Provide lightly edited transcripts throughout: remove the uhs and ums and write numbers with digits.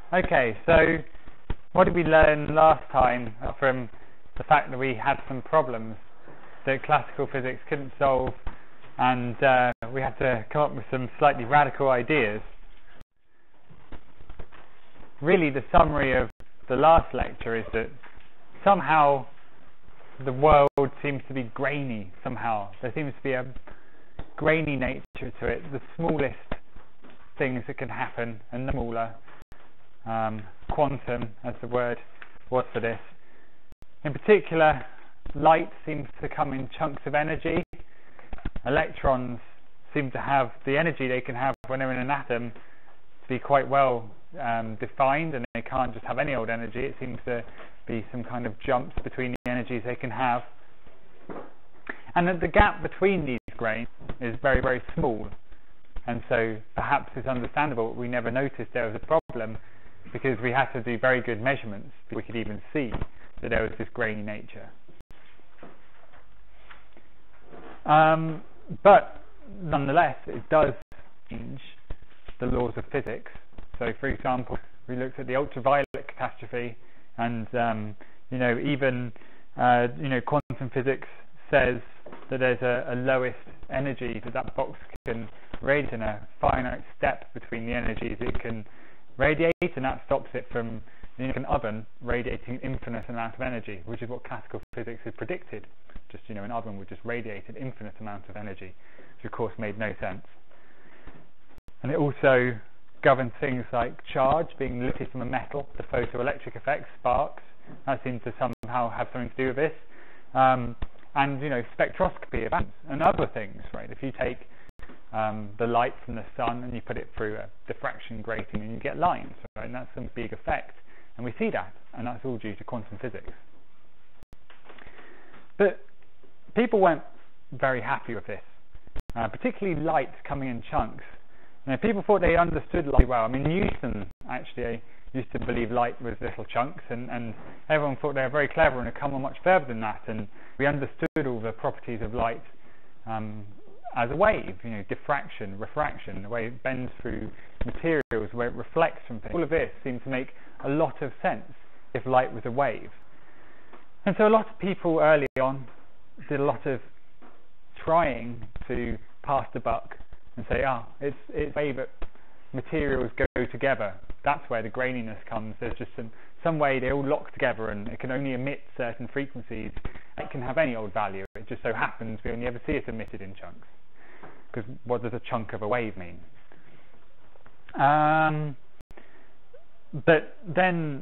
Okay, so what did we learn last time from the fact that we had some problems that classical physics couldn't solve, and we had to come up with some slightly radical ideas? Really, the summary of the last lecture is that somehow the world seems to be grainy somehow. There seems to be a grainy nature to it. The smallest things that can happen and smaller. Quantum, as the word was for this. In particular, light seems to come in chunks of energy. Electrons seem to have the energy they can have when they're in an atom to be quite well defined, and they can't just have any old energy. It seems to be some kind of jumps between the energies they can have. And that the gap between these grains is very, very small. And so perhaps it's understandable we never noticed there was a problem, because we had to do very good measurements before we could even see that there was this grainy nature. But nonetheless, it does change the laws of physics. So, for example, we looked at the ultraviolet catastrophe, and even quantum physics says that there's a lowest energy that box can radiate, in a finite step between the energies it can radiate, and that stops it from an oven radiating an infinite amount of energy, which is what classical physics has predicted. Just an oven would just radiate an infinite amount of energy, which of course made no sense. And it also governs things like charge being lifted from a metal, the photoelectric effect, sparks. That seems to somehow have something to do with this. And spectroscopy of atoms and other things, right? If you take the light from the sun and you put it through a diffraction grating, and you get lines, right? And that's some big effect, and we see that, and that's all due to quantum physics. But people weren't very happy with this, particularly light coming in chunks. People thought they understood light well. I mean, Newton actually used to believe light was little chunks, and everyone thought they were very clever and had come on much further than that, and we understood all the properties of light as a wave, diffraction, refraction, the way it bends through materials, the way it reflects from things. All of this seemed to make a lot of sense if light was a wave. And so a lot of people early on did a lot of trying to pass the buck and say, it's a way that materials go together. That's where the graininess comes. There's just some way they all lock together, and it can only emit certain frequencies. It can have any old value. It just so happens we only ever see it emitted in chunks. Because what does a chunk of a wave mean? But then,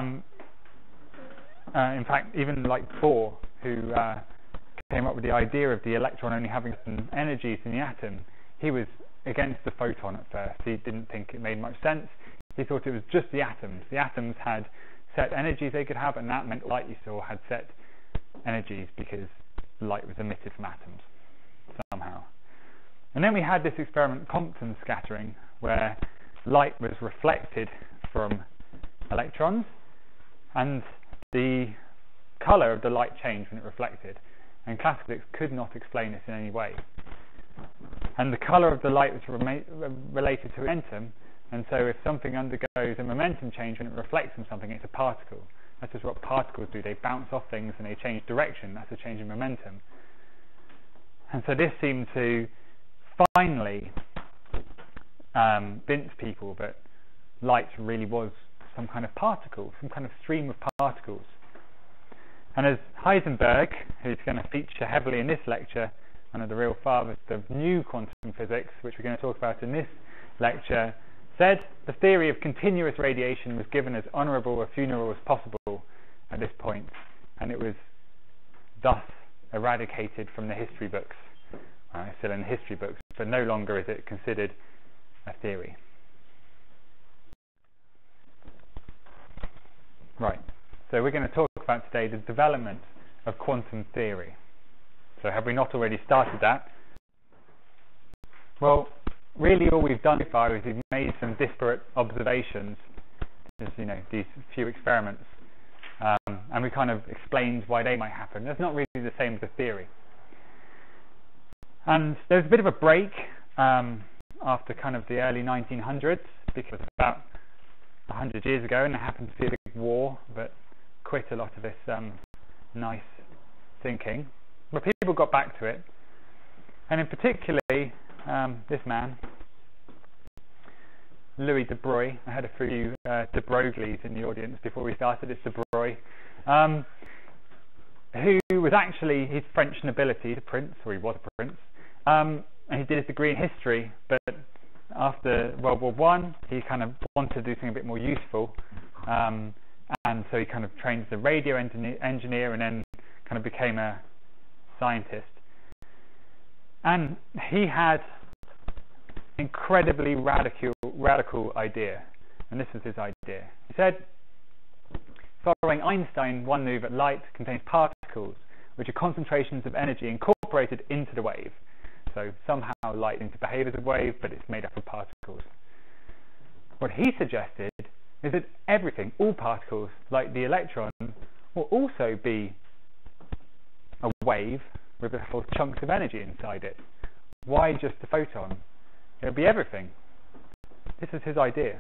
in fact, even like Bohr, who came up with the idea of the electron only having some energies in the atom, he was against the photon at first. He didn't think it made much sense. He thought it was just the atoms. The atoms had set energies they could have, and that meant light you saw had set energies because light was emitted from atoms somehow. And then we had this experiment, Compton scattering, where light was reflected from electrons, and the colour of the light changed when it reflected, and classical physics could not explain this in any way. And the colour of the light was related to momentum, and so if something undergoes a momentum change when it reflects from something, it's a particle. That's just what particles do. They bounce off things and they change direction. That's a change in momentum. And so this seemed to finally convince people that light really was some kind of particle, some kind of stream of particles. And as Heisenberg, who's going to feature heavily in this lecture, one of the real fathers of new quantum physics, which we're going to talk about in this lecture, said, the theory of continuous radiation was given as honourable a funeral as possible at this point, and it was thus eradicated from the history books. It's still in the history books, but no longer is it considered a theory. Right, so we're going to talk about today the development of quantum theory. So have we not already started that? Well, really all we've done so far is we've made some disparate observations, these few experiments, and we kind of explained why they might happen. That's not really the same as a theory. And there's a bit of a break after kind of the early 1900s, because about 100 years ago, and there happened to be a big war that quit a lot of this nice thinking. But people got back to it, and in particularly this man, Louis de Broglie. I had a few de Broglies in the audience before we started. It's de Broglie, who was actually his French nobility, the prince, or he was a prince, and he did his degree in history, but after World War I, he kind of wanted to do something a bit more useful, and so he kind of trained as a radio engineer and then kind of became a scientist. And he had an incredibly radical idea, and this was his idea. He said, following Einstein, one knew that light contains particles, which are concentrations of energy incorporated into the wave. So somehow light seems to behave as a wave, but it's made up of particles. What he suggested is that everything, all particles, like the electron, will also be a wave with little chunks of energy inside it. Why just the photon? It would be everything. This is his idea.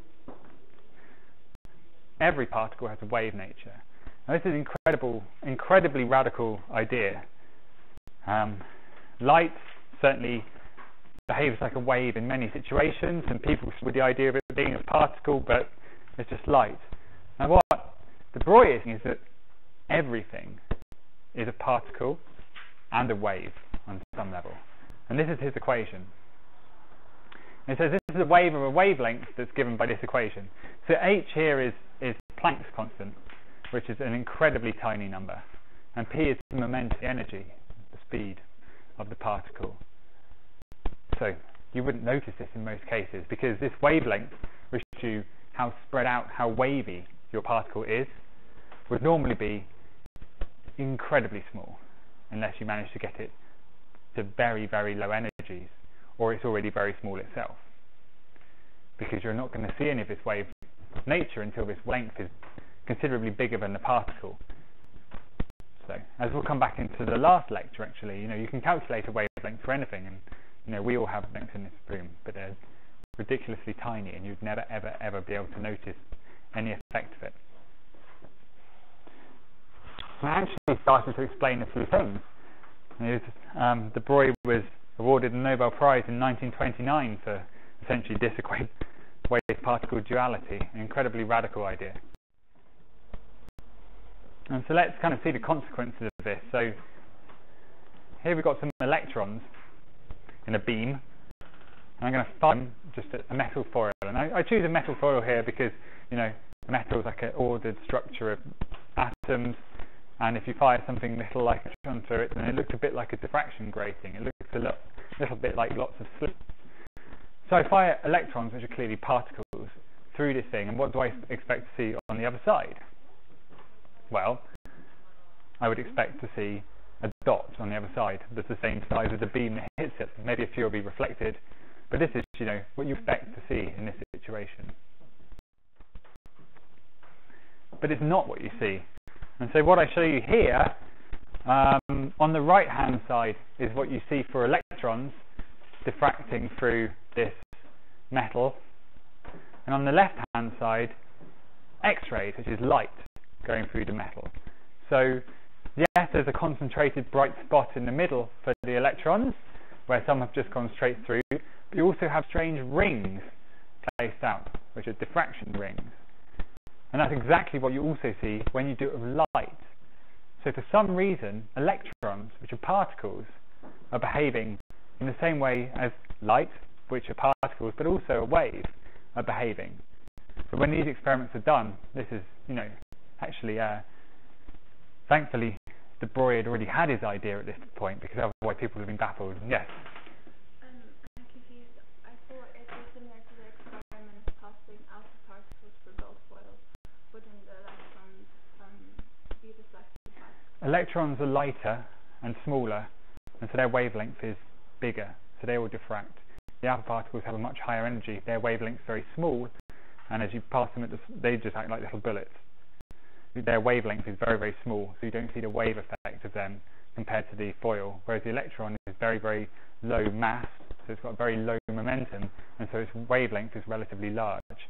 Every particle has a wave nature. Now, this is an incredibly radical idea. Light certainly behaves like a wave in many situations, and people with the idea of it being a particle, but it's just light. Now, what de Broglie is saying is that everything is a particle and a wave on some level, and this is his equation. And it says this is a wave of a wavelength that's given by this equation. So h here is Planck's constant, which is an incredibly tiny number, and p is the momentum, the energy, the speed of the particle. So you wouldn't notice this in most cases, because this wavelength, which shows you how spread out, how wavy your particle is, would normally be incredibly small, unless you manage to get it to very, very low energies, or it's already very small itself, because you're not going to see any of this wave nature until this length is considerably bigger than the particle. So, as we'll come back into the last lecture, actually, you can calculate a wavelength for anything, and we all have lengths in this room, but they're ridiculously tiny, and you'd never, ever be able to notice any effect of it. I actually started to explain a few things. De Broglie was awarded the Nobel Prize in 1929 for essentially disequate wave-particle duality, an incredibly radical idea. And so let's kind of see the consequences of this. So here we've got some electrons in a beam, and I'm going to fire them just a metal foil. And I choose a metal foil here because, metal is like an ordered structure of atoms, and if you fire something little like a electron through it, then it looks a bit like a diffraction grating. It looks a little bit like lots of slits. So I fire electrons, which are clearly particles, through this thing, and what do I expect to see on the other side? Well, I would expect to see a dot on the other side that's the same size as the beam that hits it. Maybe a few will be reflected, but this is, what you expect to see in this situation. But it's not what you see. And so what I show you here, on the right-hand side, is what you see for electrons diffracting through this metal, and on the left-hand side, X-rays, which is light going through the metal. So yes, there's a concentrated bright spot in the middle for the electrons, where some have just gone straight through, but you also have strange rings placed out, which are diffraction rings. And that's exactly what you also see when you do it with light. So for some reason, electrons, which are particles, are behaving in the same way as light, which are particles, but also a wave, are behaving. But when these experiments are done, this is, actually, thankfully, de Broglie had already had his idea at this point, because otherwise people would have been baffled. Yes? I'm confused. I thought it was similar to the experiment passing alpha particles for gold foils. Wouldn't the electrons be reflected back? Electrons are lighter and smaller, and so their wavelength is bigger, so they will diffract. The alpha particles have a much higher energy. Their wavelength is very small, and as you pass them, they just act like little bullets. Their wavelength is very, very small, so you don't see the wave effect of them compared to the foil, whereas the electron is very, very low mass, so it's got very low momentum, and so its wavelength is relatively large.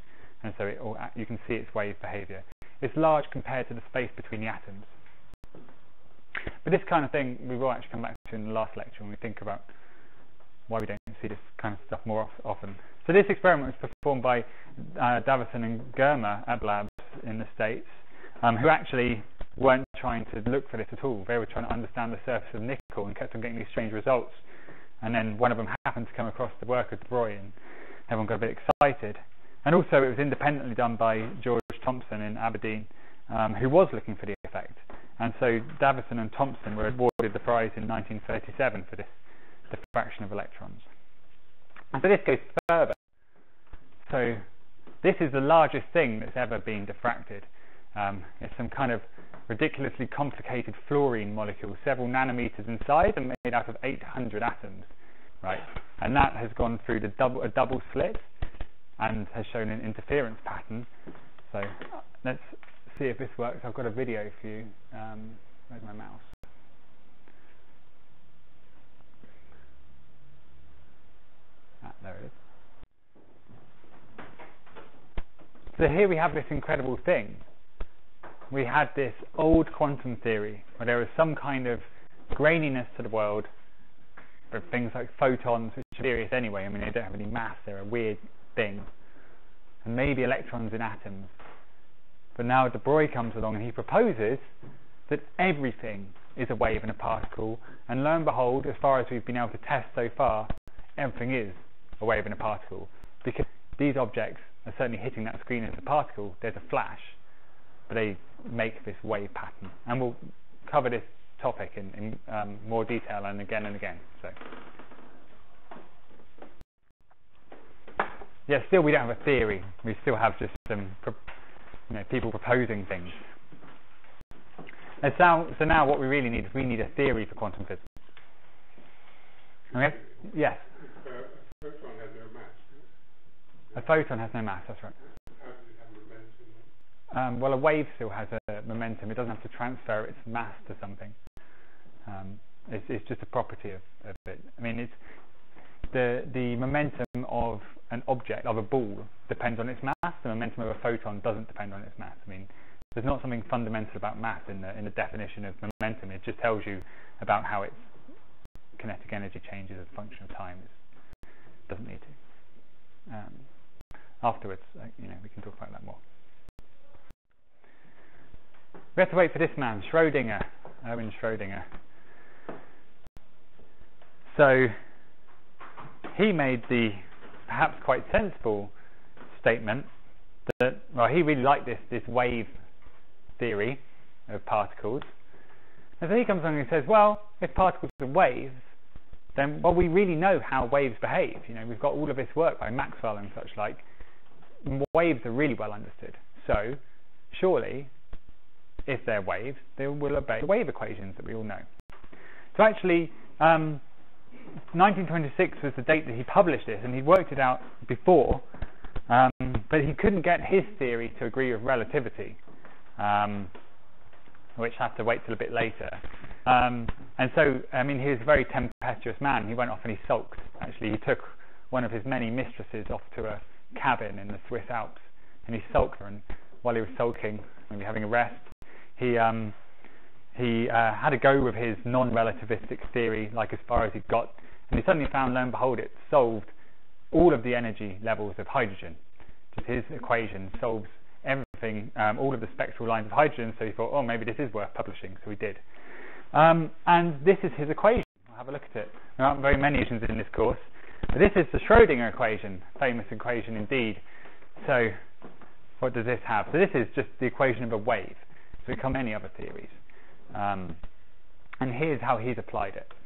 and so you can see its wave behaviour. It's large compared to the space between the atoms. But this kind of thing we will actually come back to in the last lecture when we think about why we don't see this kind of stuff more often. So this experiment was performed by Davison and Germer at labs in the States, who actually weren't trying to look for this at all. They were trying to understand the surface of nickel and kept on getting these strange results. And then one of them happened to come across the work of de Broglie, and everyone got a bit excited. And also it was independently done by George Thomson in Aberdeen, who was looking for the effect. And so Davison and Thomson were awarded the prize in 1937 for this diffraction of electrons. And so this goes further. So this is the largest thing that's ever been diffracted. It's some kind of ridiculously complicated fluorine molecule, several nanometers in size and made out of 800 atoms, right? And that has gone through a double slit and has shown an interference pattern. So let's see if this works. I've got a video for you. Where's my mouse? There it is. So here we have this incredible thing. We had this old quantum theory where there was some kind of graininess to the world for things like photons, which are serious anyway. I mean, they don't have any mass, they're a weird thing. And maybe electrons in atoms. But now de Broglie comes along and he proposes that everything is a wave and a particle, and lo and behold, as far as we've been able to test so far, everything is a wave and a particle, because these objects are certainly hitting that screen as a particle. There's a flash, but they make this wave pattern, and we'll cover this topic in more detail and again and again. So yeah, still we don't have a theory, we still have just some people proposing things. And so now what we really need is we need a theory for quantum physics. Okay? Yes? A photon has no mass. A photon has no mass, that's right. How does it have momentum? Well, a wave still has a momentum. It doesn't have to transfer its mass to something. It's just a property of it. I mean, it's the momentum of an object, of a ball, depends on its mass. The momentum of a photon doesn't depend on its mass. I mean, there's not something fundamental about mass in the definition of momentum. It just tells you about how its kinetic energy changes as a function of time. It doesn't need to. Afterwards, we can talk about that more. We have to wait for this man, Schrodinger, Erwin Schrodinger. So he made the perhaps quite sensible statement that, well, he really liked this wave theory of particles. And so he comes along and says, well, if particles are waves, then, well, we really know how waves behave. We've got all of this work by Maxwell and such like. Waves are really well understood. So, surely, if they're waves, they will obey the wave equations that we all know. So actually, 1926 was the date that he published this, and he worked it out before, but he couldn't get his theory to agree with relativity, which had to wait till a bit later. And so, I mean, he was a very tempestuous man. He went off and he sulked. Actually, he took one of his many mistresses off to a cabin in the Swiss Alps, and he sulked her. And while he was sulking, maybe having a rest, he had a go with his non-relativistic theory, like as far as he got, and he suddenly found, lo and behold, it solved all of the energy levels of hydrogen. Just his equation solves everything, all of the spectral lines of hydrogen. So he thought, oh, maybe this is worth publishing. So he did. And this is his equation. I'll have a look at it. There aren't very many equations in this course, but this is the Schrodinger equation, famous equation indeed. So what does this have? So this is just the equation of a wave. So it comes from many other theories. And here's how he's applied it.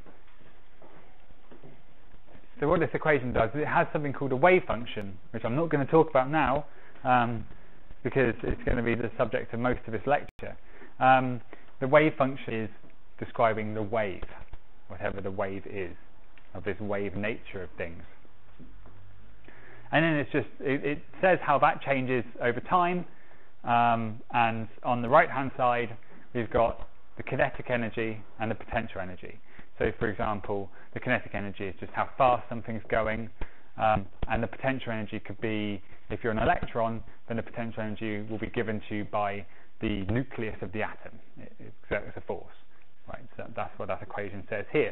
So what this equation does is it has something called a wave function, which I'm not going to talk about now, because it's going to be the subject of most of this lecture. The wave function is describing the wave, whatever the wave is, of this wave nature of things. And then it's just it says how that changes over time, and on the right hand side we've got the kinetic energy and the potential energy. So for example, the kinetic energy is just how fast something's going, and the potential energy could be, if you're an electron, then the potential energy will be given to you by the nucleus of the atom. It exerts a force, right? So that's what that equation says here.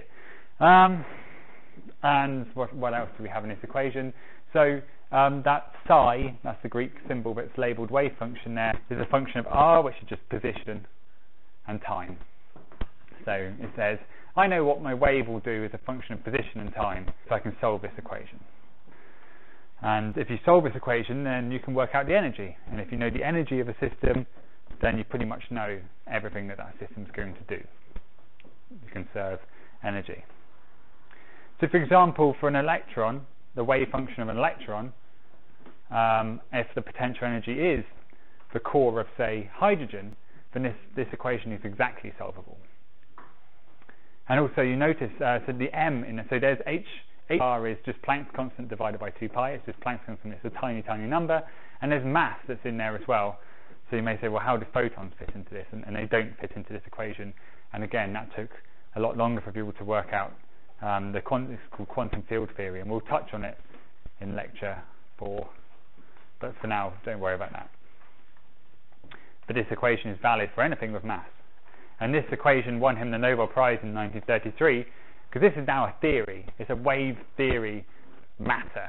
And what else do we have in this equation? So that psi, that's the Greek symbol that's labelled wave function there, is a function of r, which is just position and time. So it says, I know what my wave will do as a function of position and time, so I can solve this equation. And if you solve this equation, then you can work out the energy. And if you know the energy of a system, then you pretty much know everything that system's going to do. You conserve energy. So for example, for an electron, the wave function of an electron, if the potential energy is the core of, say, hydrogen, then this equation is exactly solvable. And also you notice, so the m in it, so there's hr is just Planck's constant divided by 2 pi, it's just Planck's constant, it's a tiny, tiny number, and there's mass that's in there as well. So you may say, well, how do photons fit into this? And they don't fit into this equation. And again, that took a lot longer for people to work out. It's called quantum field theory, and we'll touch on it in lecture 4. But for now, don't worry about that. But this equation is valid for anything with mass. And this equation won him the Nobel Prize in 1933, because this is now a theory. It's a wave theory matter.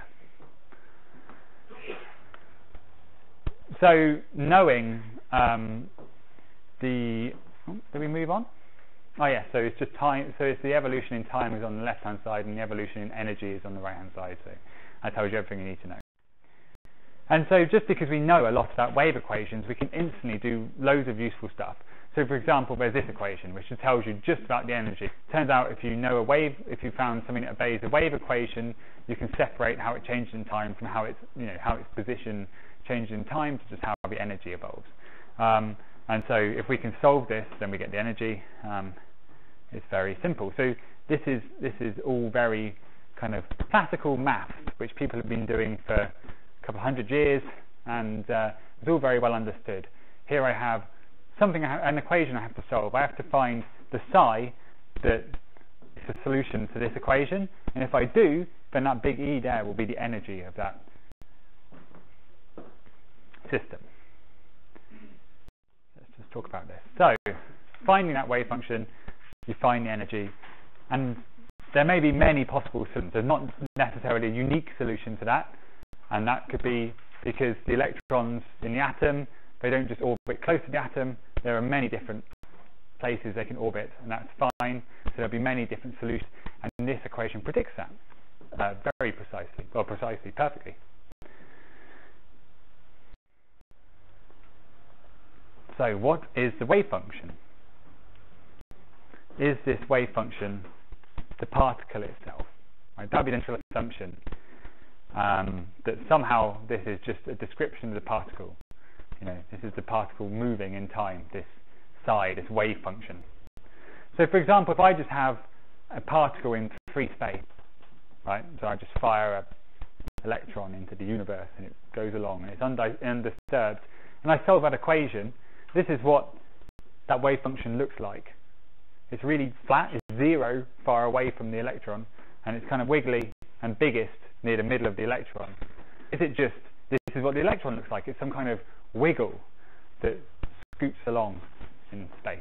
So knowing did we move on? Oh yeah, so it's just time. So it's the evolution in time is on the left-hand side, and the evolution in energy is on the right-hand side. So that tells you everything you need to know. And so just because we know a lot about wave equations, we can instantly do loads of useful stuff. So for example, there's this equation which tells you just about the energy. Turns out if you know a wave, if you found something that obeys a wave equation, you can separate how it changes in time from how its position changes in time to just how the energy evolves. And so if we can solve this, then we get the energy. It's very simple. So this is all very kind of classical maths, which people have been doing for a couple of hundred years, and it's all very well understood. Here I have an equation I have to solve. I have to find the psi that is the solution to this equation, and if I do, then that big E there will be the energy of that system. Let's just talk about this. So, finding that wave function, you find the energy, and there may be many possible solutions. There's not necessarily a unique solution to that, and that could be because the electrons in the atom, they don't just orbit close to the atom. There are many different places they can orbit, and that's fine. So there'll be many different solutions, and this equation predicts that very precisely, perfectly. So what is the wave function? Is this wave function the particle itself? Right, that would be the initial assumption, that somehow this is just a description of the particle. This is the particle moving in time, this psi, this wave function. So for example, if I just have a particle in free space, right? So I just fire an electron into the universe and it goes along and it's undisturbed, and I solve that equation, this is what that wave function looks like. It's really flat, it's zero far away from the electron, and it's kind of wiggly and biggest near the middle of the electron. Is it just, this is what the electron looks like, it's some kind of wiggle that scoots along in space.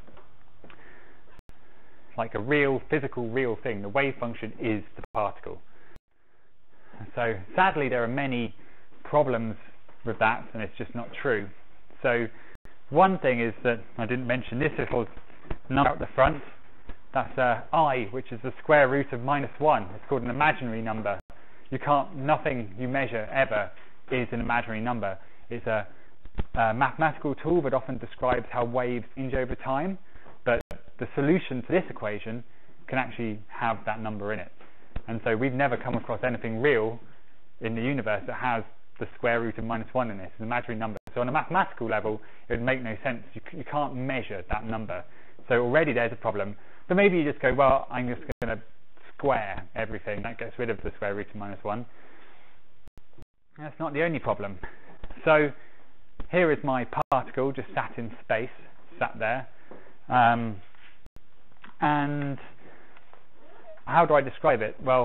Like a real, physical, real thing. The wave function is the particle. So sadly there are many problems with that, and it's just not true. So one thing is that, I didn't mention this little number at the front, that's I, which is the square root of -1. It's called an imaginary number. Nothing you measure ever is an imaginary number. It's a mathematical tool that often describes how waves change over time, but the solution to this equation can actually have that number in it. And so we've never come across anything real in the universe that has the square root of -1 in it. It's an imaginary number. So on a mathematical level, it would make no sense. You can't measure that number. So already there's a problem. But maybe you just go, well, I'm just going to square everything. That gets rid of the square root of -1. That's not the only problem. So here is my particle just sat in space, sat there. And how do I describe it? Well,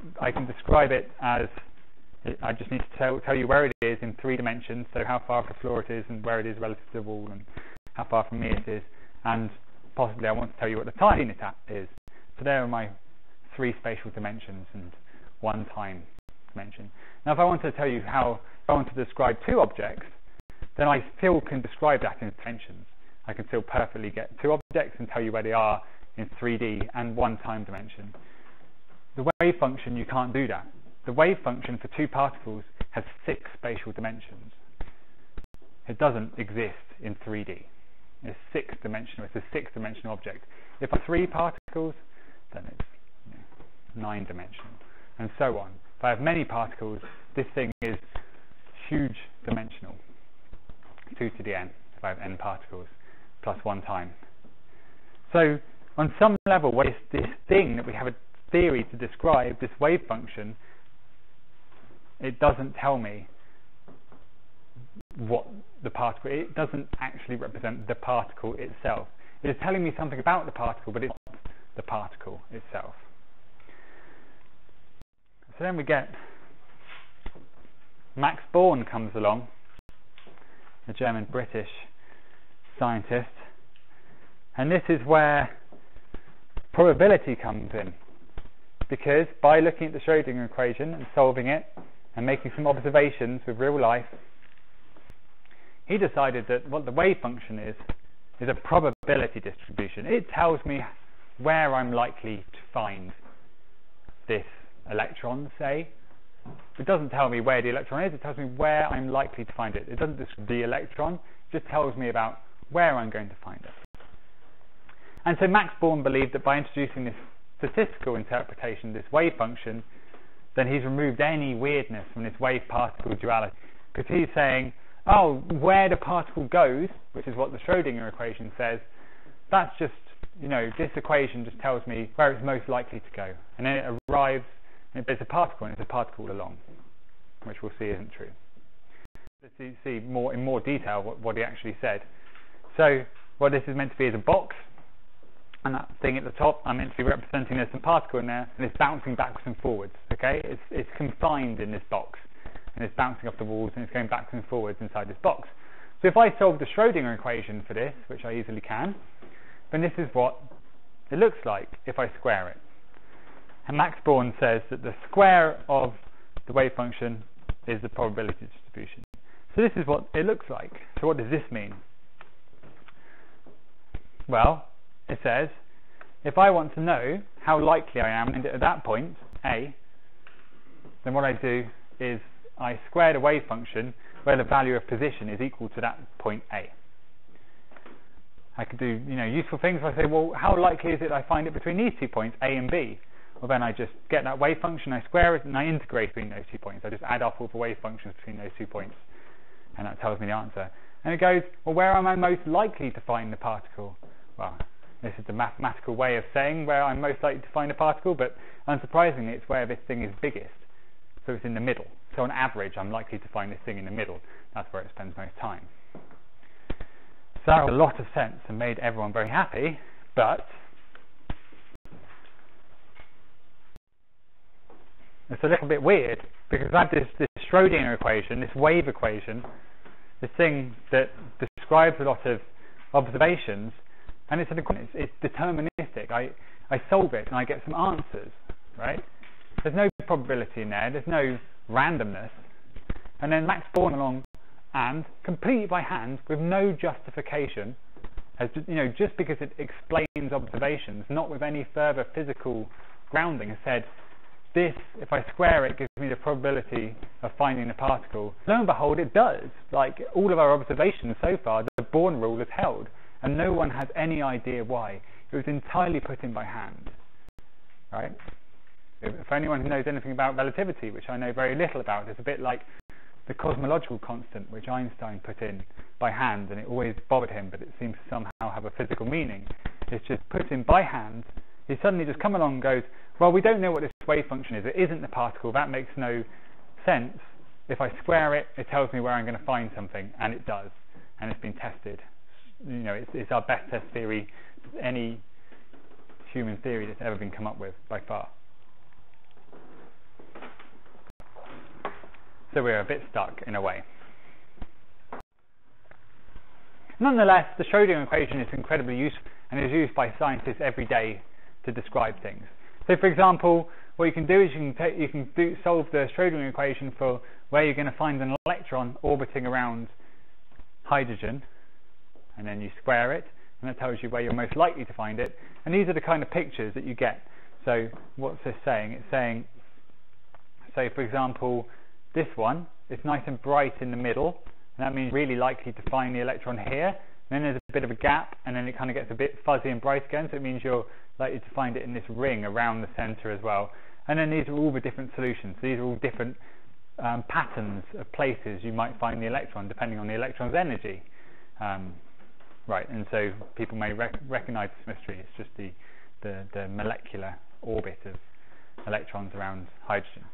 I can describe it as, I just need to tell you where it is in 3 dimensions, so how far off the floor it is and where it is relative to the wall and how far from me it is, and possibly I want to tell you what the time it is. So there are my 3 spatial dimensions and 1 time dimension. Now if I want to tell you if I want to describe 2 objects, then I still can describe that in dimensions. I can still perfectly get 2 objects and tell you where they are in 3D and 1 time dimension. The wave function, you can't do that. The wave function for 2 particles has 6 spatial dimensions. It doesn't exist in 3D. It's 6-dimensional. It's a 6-dimensional object. If I have 3 particles, then it's 9-dimensional, and so on. If I have many particles, this thing is huge dimensional. 2 to the n, if I have n particles, plus 1 time. So on some level, what is this thing that we have a theory to describe, this wave function, it doesn't tell me what the particle, it doesn't actually represent the particle itself. It is telling me something about the particle, but it's not the particle itself. So then we get Max Born comes along, a German-British scientist, and this is where probability comes in, because by looking at the Schrodinger equation and solving it and making some observations with real life, he decided that what the wave function is a probability distribution. It tells me where I'm likely to find this electron, say. It doesn't tell me where the electron is, it tells me where I'm likely to find it. It doesn't describe the electron, it just tells me about where I'm going to find it. And so Max Born believed that by introducing this statistical interpretation, this wave function, then he's removed any weirdness from this wave-particle duality. Because he's saying, oh, where the particle goes, which is what the Schrodinger equation says, that's just, this equation just tells me where it's most likely to go. And then it arrives, and there's a particle, and it's a particle along, which we'll see isn't true. Let's see in more detail what he actually said. So what this is meant to be is a box, and that thing at the top, I'm meant to be representing there's some particle in there, and it's bouncing backwards and forwards. Okay, it's confined in this box, and it's bouncing off the walls, and it's going backwards and forwards inside this box. So if I solve the Schrodinger equation for this, which I easily can, then this is what it looks like if I square it. And Max Born says that the square of the wave function is the probability distribution. So this is what it looks like. So what does this mean? Well, it says, if I want to know how likely I am at that point, A, then what I do is I square the wave function where the value of position is equal to that point A. I could do useful things. If I say, well, how likely is it I find it between these 2 points, A and B? Well, then I just get that wave function, I square it, and I integrate between those 2 points. I just add up all the wave functions between those 2 points, and that tells me the answer. And it goes, well, where am I most likely to find the particle? Well, this is the mathematical way of saying where I'm most likely to find a particle, but unsurprisingly, it's where this thing is biggest. So it's in the middle. So on average, I'm likely to find this thing in the middle. That's where it spends most time. So that made a lot of sense and made everyone very happy, but it's a little bit weird, because I have this Schrodinger equation, this wave equation, this thing that describes a lot of observations, and it's deterministic. I solve it and I get some answers, right? There's no probability in there, there's no randomness. And then Max Born along and completely by hand, with no justification, as just because it explains observations, not with any further physical grounding, has said, this, if I square it, gives me the probability of finding the particle. Lo and behold, it does. Like all of our observations so far, the Born rule is held, and no one has any idea why. It was entirely put in by hand, right? If anyone who knows anything about relativity, which I know very little about, it's a bit like the cosmological constant, which Einstein put in by hand, and it always bothered him, but it seems to somehow have a physical meaning. It's just put in by hand. He suddenly just come along and goes, well, we don't know what this wave function is. It isn't the particle. That makes no sense. If I square it, it tells me where I'm going to find something, and it does. And it's been tested. It's our best test theory, any human theory that's ever been come up with, by far. So we're a bit stuck in a way. Nonetheless, the Schrodinger equation is incredibly useful and is used by scientists every day to describe things. So, for example, what you can do is solve the Schrodinger equation for where you're going to find an electron orbiting around hydrogen, and then you square it, and that tells you where you're most likely to find it. And these are the kind of pictures that you get. So, what's this saying? It's saying, so for example, this one is nice and bright in the middle, and that means really likely to find the electron here. And then there's a bit of a gap, and then it kind of gets a bit fuzzy and bright again, so it means you're likely to find it in this ring around the center as well. And then these are all the different solutions. These are all different patterns of places you might find the electron depending on the electron's energy. Right, and so people may recognize this mystery. It's just the molecular orbit of electrons around hydrogen.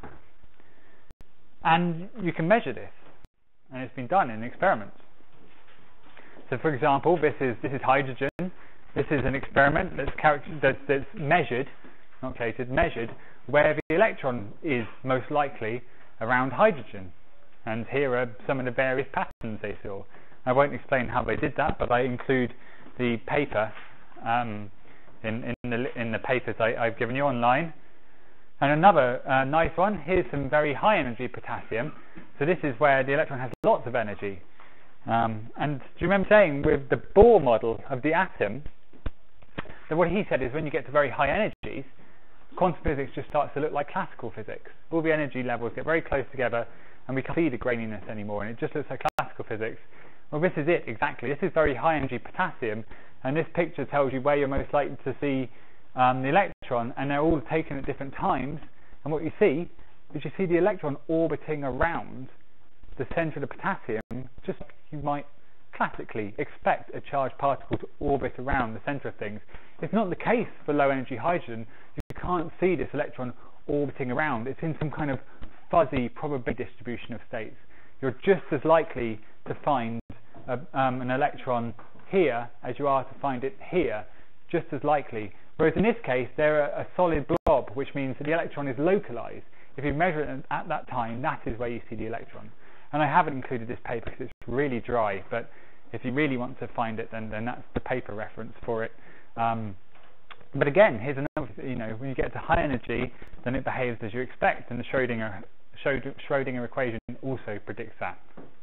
And you can measure this, and it's been done in experiments. So, for example, this is hydrogen. This is an experiment that's measured, not calculated, measured where the electron is most likely around hydrogen. And here are some of the various patterns they saw. I won't explain how they did that, but I include the paper in the papers I've given you online. And another nice one, here's some very high energy potassium. So this is where the electron has lots of energy. And do you remember saying with the Bohr model of the atom, that what he said is when you get to very high energies, quantum physics just starts to look like classical physics. All the energy levels get very close together, and we can't see the graininess anymore, and it just looks like classical physics. Well, this is it exactly. This is very high energy potassium, and this picture tells you where you're most likely to see the electron, and they're all taken at different times. And what you see is you see the electron orbiting around the center of the potassium, just like you might classically expect a charged particle to orbit around the center of things. It's not the case for low energy hydrogen. You can't see this electron orbiting around. It's in some kind of fuzzy probability distribution of states. You're just as likely to find an electron here as you are to find it here, just as likely. Whereas in this case, they're a solid blob, which means that the electron is localized. If you measure it at that time, that is where you see the electron. And I haven't included this paper because it's really dry, but if you really want to find it, then that's the paper reference for it. But again, here's another, when you get to high energy, then it behaves as you expect, and the Schrodinger equation also predicts that.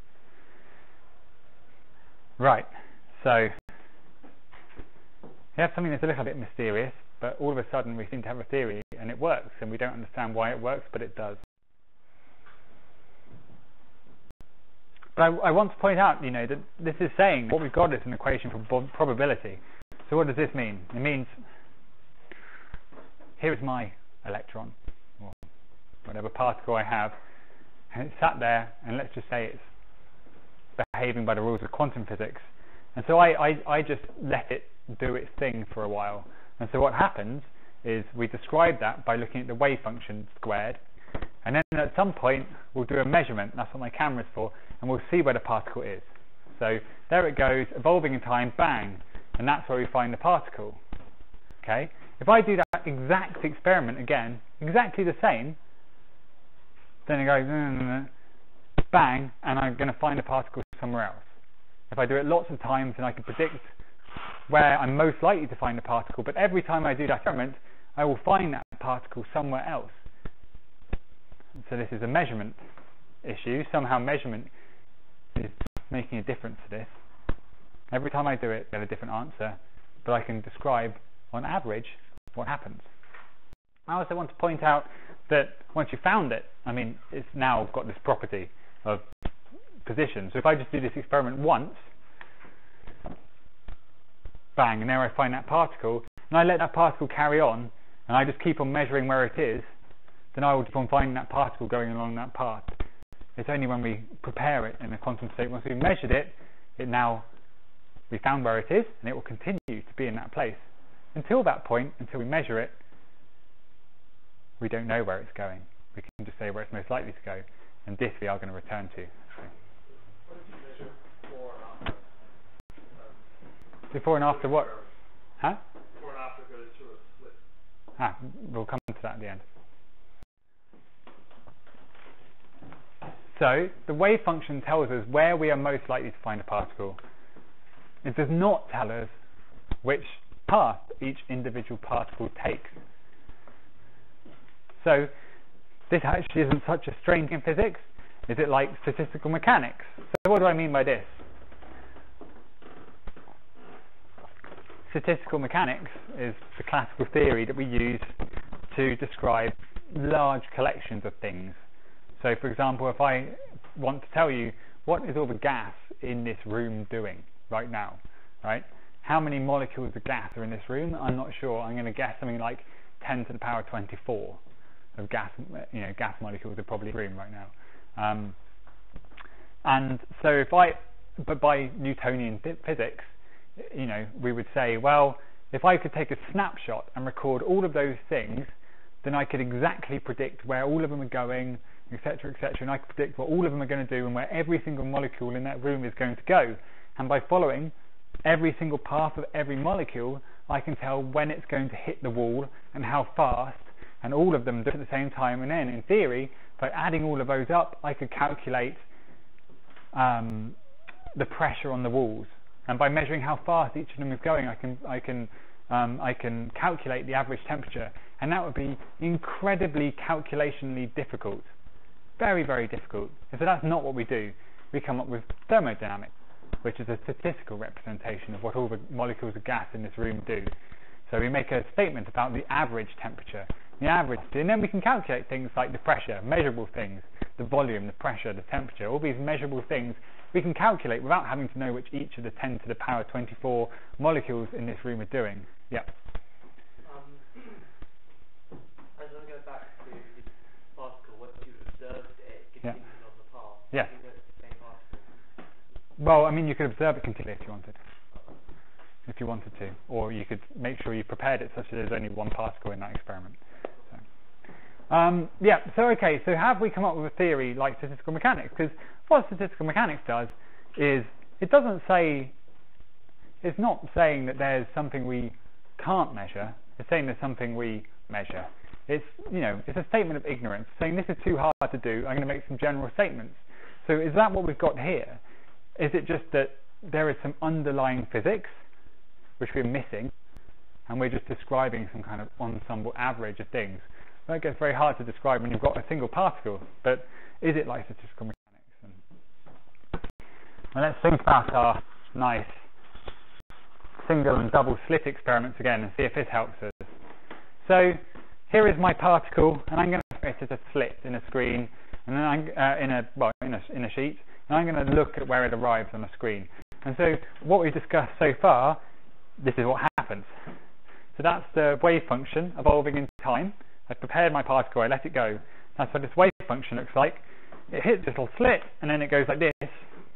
Right, so we have something that's a little bit mysterious, but all of a sudden we seem to have a theory, and it works, and we don't understand why it works, but it does. But I want to point out, that this is saying what we've got is an equation for probability. So what does this mean? It means here is my electron, or whatever particle I have, and it's sat there, and let's just say it's behaving by the rules of quantum physics. And so I just let it do its thing for a while. And so what happens is we describe that by looking at the wave function squared, and then at some point we'll do a measurement. That's what my camera's for, and we'll see where the particle is. So there it goes, evolving in time, bang, and that's where we find the particle. Okay? If I do that exact experiment again, exactly the same, then it goes bang, and I'm going to find a particle somewhere else. If I do it lots of times, then I can predict where I'm most likely to find the particle, but every time I do that experiment, I will find that particle somewhere else. So this is a measurement issue. Somehow measurement is making a difference to this. Every time I do it, I get a different answer, but I can describe, on average, what happens. I also want to point out that once you found it, it's now got this property of position. So if I just do this experiment once, bang, and there I find that particle, and I let that particle carry on, and I just keep on measuring where it is, then I will keep on finding that particle going along that path. It's only when we prepare it in a quantum state, once we've measured it, we found where it is, and it will continue to be in that place. Until that point, until we measure it, we don't know where it's going. We can just say where it's most likely to go, and this we are going to return to. What did you measure before and after? Before and after what? Huh? Before and after goes through a split. We'll come to that at the end. So the wave function tells us where we are most likely to find a particle. It does not tell us which path each individual particle takes. So this actually isn't such a strange thing in physics. Is it like statistical mechanics? So what do I mean by this? Statistical mechanics is the classical theory that we use to describe large collections of things. So for example, if I want to tell you what is all the gas in this room doing right now, right? How many molecules of gas are in this room? I'm not sure. I'm going to guess something like 10 to the power 24 of gas, gas molecules are probably in the room right now. And so but by Newtonian physics, we would say, well, if I could take a snapshot and record all of those things, then I could exactly predict where all of them are going, etc., etc., and I could predict what all of them are going to do and where every single molecule in that room is going to go. And by following every single path of every molecule, I can tell when it's going to hit the wall and how fast, and all of them do it at the same time. And then, in theory, by adding all of those up, I could calculate the pressure on the walls. And by measuring how fast each of them is going, I can calculate the average temperature, and that would be incredibly calculationally difficult, very, very difficult. And so that's not what we do. We come up with thermodynamics, which is a statistical representation of what all the molecules of gas in this room do. So we make a statement about the average temperature, the average, and then we can calculate things like the pressure, measurable things, the volume, the pressure, the temperature, all these measurable things we can calculate without having to know which each of the 10 to the power 24 molecules in this room are doing. Yeah. As I go back to the particle, once you observed it continuing on the path, yes. you know it's the same particle. Well, I mean, you could observe it continually if you wanted to, or you could make sure you prepared it such that there's only one particle in that experiment. So have we come up with a theory like statistical mechanics? Because what statistical mechanics does is it's not saying that there's something we can't measure, it's saying there's something we measure. It's a statement of ignorance, saying this is too hard to do, I'm going to make some general statements. So is that what we've got here? Is it just that there is some underlying physics which we're missing, and we're just describing some kind of ensemble average of things? That gets very hard to describe when you've got a single particle, but is it like statistical mechanics? Well, let's think about our nice single and double slit experiments again and see if this helps us. So here is my particle, and I'm going to put it as a slit in a screen, and then I'm in a sheet, and I'm going to look at where it arrives on the screen. And so what we've discussed so far, this is what happens. So that's the wave function evolving in time. I've prepared my particle, I let it go. That's what this wave function looks like. It hits this little slit, and then it goes like this.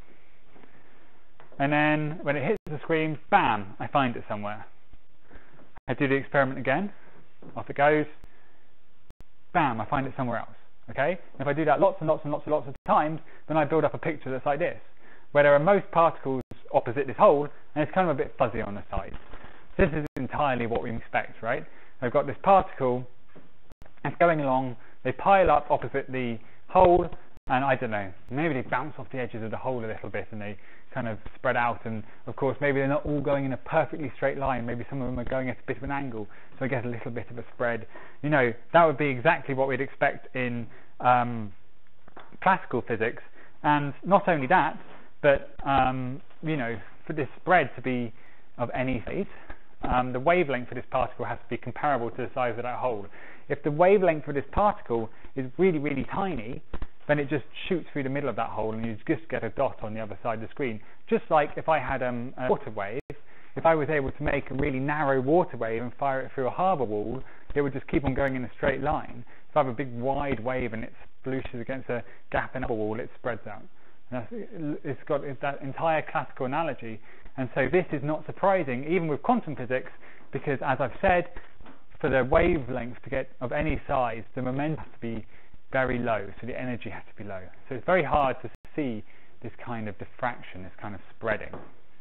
And then when it hits the screen, bam, I find it somewhere. I do the experiment again, off it goes, bam, I find it somewhere else. Okay? And if I do that lots and lots and lots and lots of times, then I build up a picture that's like this, where there are most particles opposite this hole, and it's kind of a bit fuzzy on the sides. This is entirely what we expect, right? I've got this particle, it's going along, they pile up opposite the hole, and I don't know, maybe they bounce off the edges of the hole a little bit and they kind of spread out, and of course maybe they're not all going in a perfectly straight line, maybe some of them are going at a bit of an angle, so I get a little bit of a spread. That would be exactly what we'd expect in classical physics. And not only that, but for this spread to be of any size, the wavelength for this particle has to be comparable to the size of that hole. If the wavelength for this particle is really, really tiny, then it just shoots through the middle of that hole and you just get a dot on the other side of the screen. Just like if I had a water wave, if I was able to make a really narrow water wave and fire it through a harbour wall, it would just keep on going in a straight line. If I have a big wide wave and it splooshes against a gap in a wall, it spreads out. It's got that entire classical analogy. And so this is not surprising, even with quantum physics, because as I've said, for the wavelength to get of any size, the momentum has to be very low, so the energy has to be low. So it's very hard to see this kind of diffraction, this kind of spreading.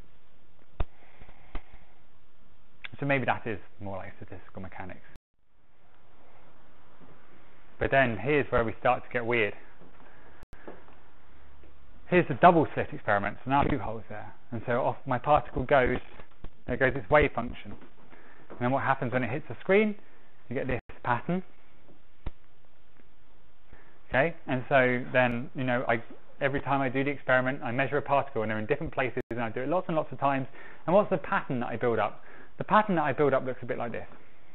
So maybe that is more like statistical mechanics. But then here's where we start to get weird. here's the double slit experiment, so now 2 holes there, and so off my particle goes, there goes its wave function, and then what happens when it hits the screen, you get this pattern, okay, and so then, you know, every time I do the experiment, I measure a particle, and they're in different places, and I do it lots and lots of times, and what's the pattern that I build up? The pattern that I build up looks a bit like this.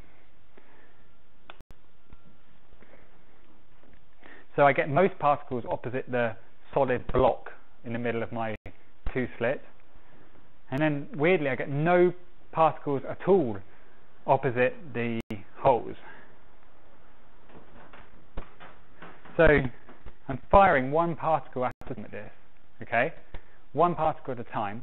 So I get most particles opposite the solid block in the middle of my 2 slits, and then weirdly I get no particles at all opposite the holes. So I'm firing 1 particle at a time at this, okay? 1 particle at a time.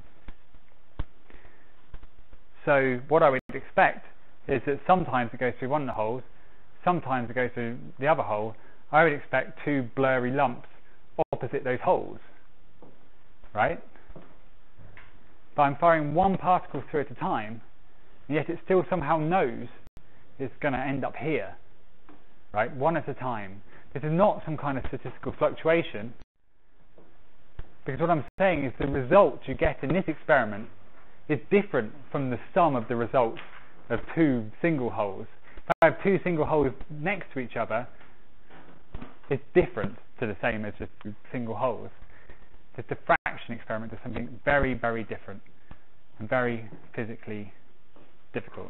So what I would expect is that sometimes it goes through one of the holes, sometimes it goes through the other hole. I would expect 2 blurry lumps opposite those holes, right? But I'm firing 1 particle through at a time, and yet it still somehow knows it's going to end up here, right? 1 at a time. This is not some kind of statistical fluctuation, because what I'm saying is the result you get in this experiment is different from the sum of the results of 2 single holes. If I have 2 single holes next to each other, it's different to the same as just single holes. Just a fraction experiment is something very, very different and very physically difficult.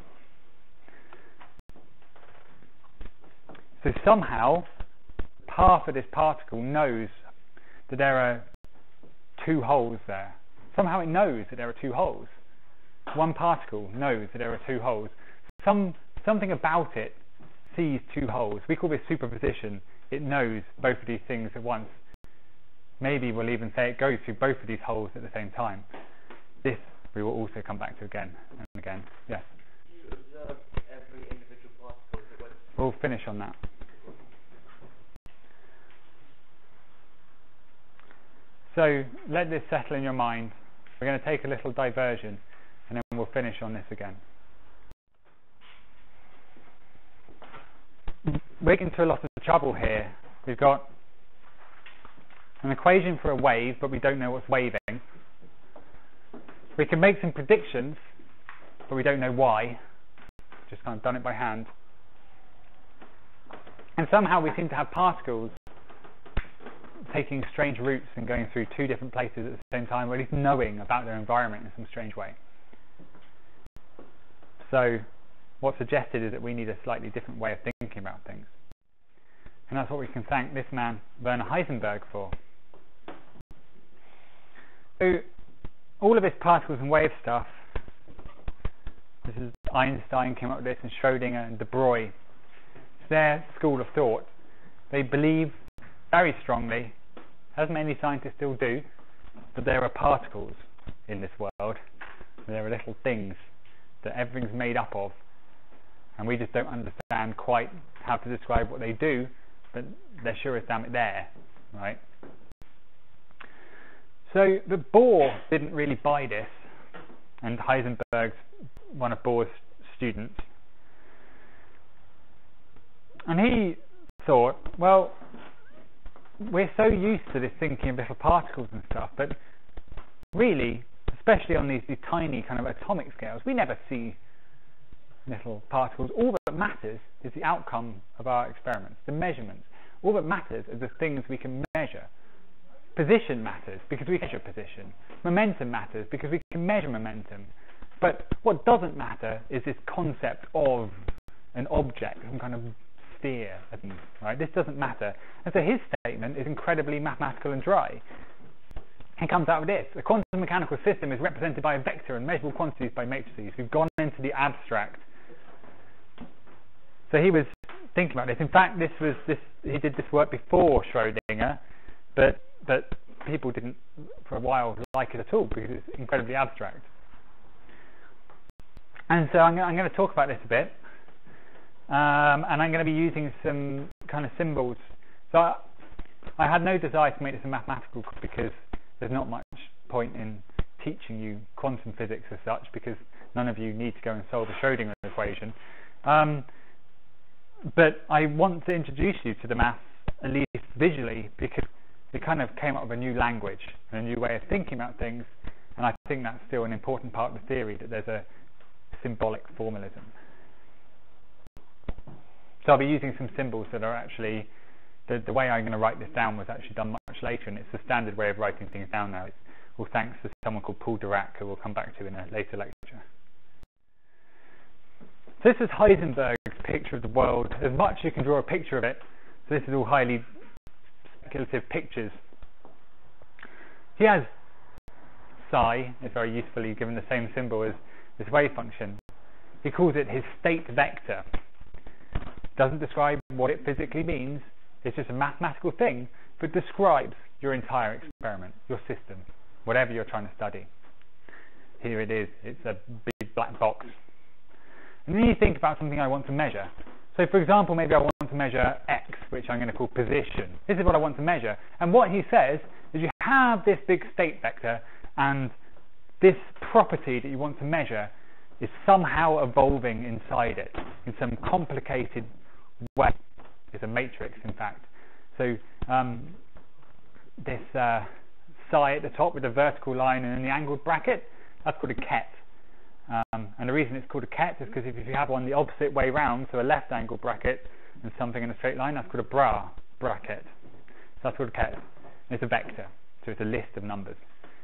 So somehow half of this particle knows that there are 2 holes there. Somehow it knows that there are 2 holes. 1 particle knows that there are 2 holes. Something about it sees 2 holes. We call this superposition. It knows both of these things at once. Maybe we'll even say it goes through both of these holes at the same time. This we will also come back to again and again. Yes? You observe every individual particle as it went. We'll finish on that. So let this settle in your mind. We're going to take a little diversion, and then we'll finish on this again. We're into a lot of trouble here. We've got an equation for a wave, but we don't know what's waving. We can make some predictions, but we don't know why. Just kind of done it by hand. And somehow we seem to have particles taking strange routes and going through 2 different places at the same time, or at least knowing about their environment in some strange way. So what's suggested is that we need a slightly different way of thinking about things. And that's what we can thank this man, Werner Heisenberg, for. So all of this particles and wave stuff, this is Einstein came up with this, and Schrodinger and de Broglie. It's their school of thought. They believe very strongly, as many scientists still do, that there are particles in this world. There are little things that everything's made up of, and we just don't understand quite how to describe what they do, but they're sure as damn it there, right? So but Bohr didn't really buy this, and Heisenberg's one of Bohr's students, and he thought, well, we're so used to this thinking of little particles and stuff, but really, especially on these tiny kind of atomic scales, we never see little particles. All that matters is the outcome of our experiments, the measurements. All that matters are the things we can measure. Position matters because we can measure position. Momentum matters because we can measure momentum. But what doesn't matter is this concept of an object, some kind of sphere, right? This doesn't matter. And so his statement is incredibly mathematical and dry. He comes out with this: a quantum mechanical system is represented by a vector and measurable quantities by matrices. We've gone into the abstract. So he was thinking about this. In fact, he did this work before Schrodinger, but people didn't for a while like it at all because it's incredibly abstract. And so I'm going to talk about this a bit, and I'm going to be using some kind of symbols. So I had no desire to make this a mathematical course because there's not much point in teaching you quantum physics as such, because none of you need to go and solve a Schrodinger equation. But I want to introduce you to the maths, at least visually, because it kind of came up with a new language and a new way of thinking about things, and I think that's still an important part of the theory, that there's a symbolic formalism. So I'll be using some symbols that are actually, the way I'm going to write this down was actually done much later, and it's the standard way of writing things down now. It's all thanks to someone called Paul Dirac, who we'll come back to in a later lecture. So this is Heisenberg's picture of the world. As much as you can draw a picture of it, so this is all highly speculative pictures. He has psi, it's very usefully given the same symbol as this wave function. He calls it his state vector. Doesn't describe what it physically means, it's just a mathematical thing, but describes your entire experiment, your system, whatever you're trying to study. Here it is, it's a big black box. And then you think about something I want to measure. So for example, maybe I want to measure x, which I'm going to call position. This is what I want to measure. And what he says is you have this big state vector, and this property that you want to measure is somehow evolving inside it in some complicated way. It's a matrix, in fact. So this psi at the top with a vertical line and then the angled bracket, that's called a ket. And the reason it's called a ket is because if you have one the opposite way round, so a left angled bracket and something in a straight line, that's called a bracket. So that's called a ket. And it's a vector, so it's a list of numbers.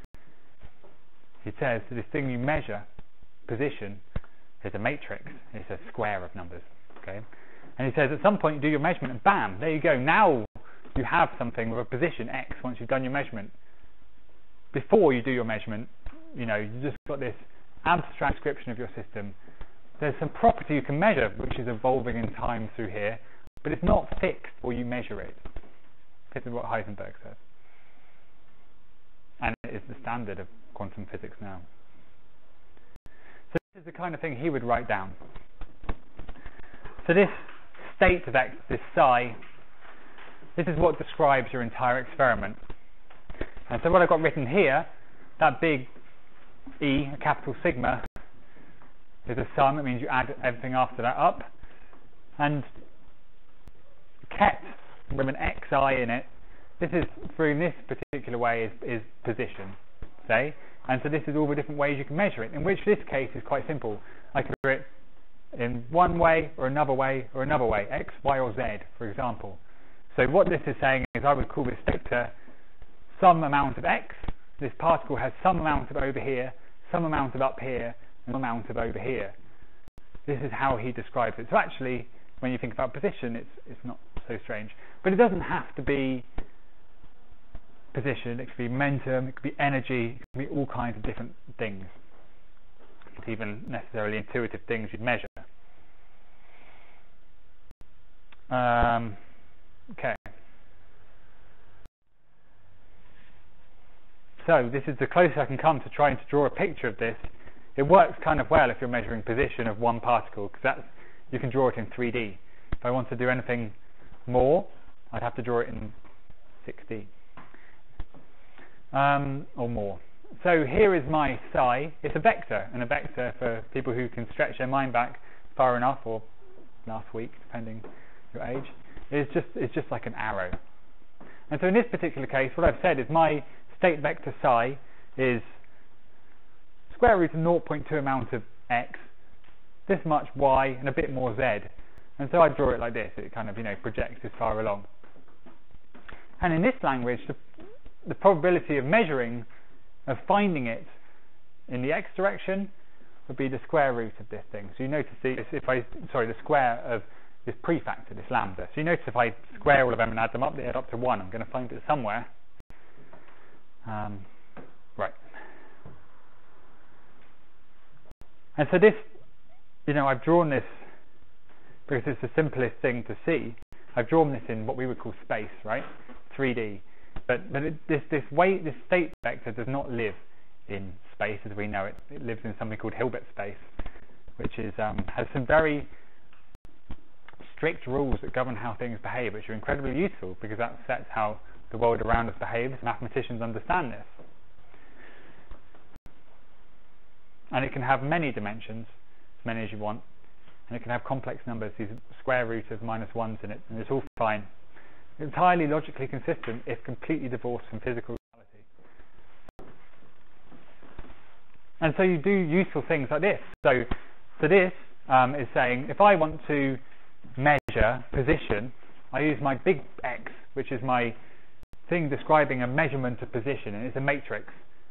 He says that this thing you measure, position, is a matrix. It's a square of numbers. Okay? And he says at some point you do your measurement and bam, there you go. Now you have something with a position x once you've done your measurement. Before you do your measurement, you just got this abstract description of your system. There's some property you can measure which is evolving in time through here, but it's not fixed or you measure it. This is what Heisenberg says. And it is the standard of quantum physics now. So this is the kind of thing he would write down. So this state vector, this psi, this is what describes your entire experiment. And so what I've got written here, that big E, a capital sigma, is a sum. It means you add everything after that up. And ket, with an xi in it, this is, through this particular way, is position, say. And so this is all the different ways you can measure it, in which this case is quite simple. I can do it in one way, or another way, or another way, x, y, or z, for example. So what this is saying is I would call this vector some amount of x. This particle has some amount of over here, some amount of up here, and some amount of over here. This is how he describes it. So actually, when you think about position, it's not so strange. But it doesn't have to be position. It could be momentum, it could be energy, it could be all kinds of different things. Not even necessarily intuitive things you'd measure. Okay. So this is the closest I can come to trying to draw a picture of this. It works kind of well if you're measuring position of one particle, because you can draw it in 3D. If I want to do anything more, I'd have to draw it in 6D or more. So here is my psi. It's a vector, and a vector, for people who can stretch their mind back far enough, or last week, depending your age, is just like an arrow. And so in this particular case, what I've said is my state vector psi is square root of 0.2 amount of x, this much y, and a bit more z. And so I draw it like this. It kind of projects this far along. And in this language, the probability of measuring, of finding it in the x direction, would be the square root of this thing. So you notice the square of this prefactor, this lambda. So you notice if I square all of them and add them up, they add up to 1. I'm going to find it somewhere. Right. And so this, I've drawn this because it's the simplest thing to see. I've drawn this in what we would call space, right? 3D. But this state vector does not live in space as we know it. It lives in something called Hilbert space, which is has some very strict rules that govern how things behave, which are incredibly useful because that sets how the world around us behaves. Mathematicians understand this. And it can have many dimensions, as many as you want, and it can have complex numbers, these square root of -1s in it, and it's all fine. entirely logically consistent if completely divorced from physical reality. And so you do useful things like this. So this is saying if I want to measure position, I use my big X, which is my thing describing a measurement of position, and it's a matrix.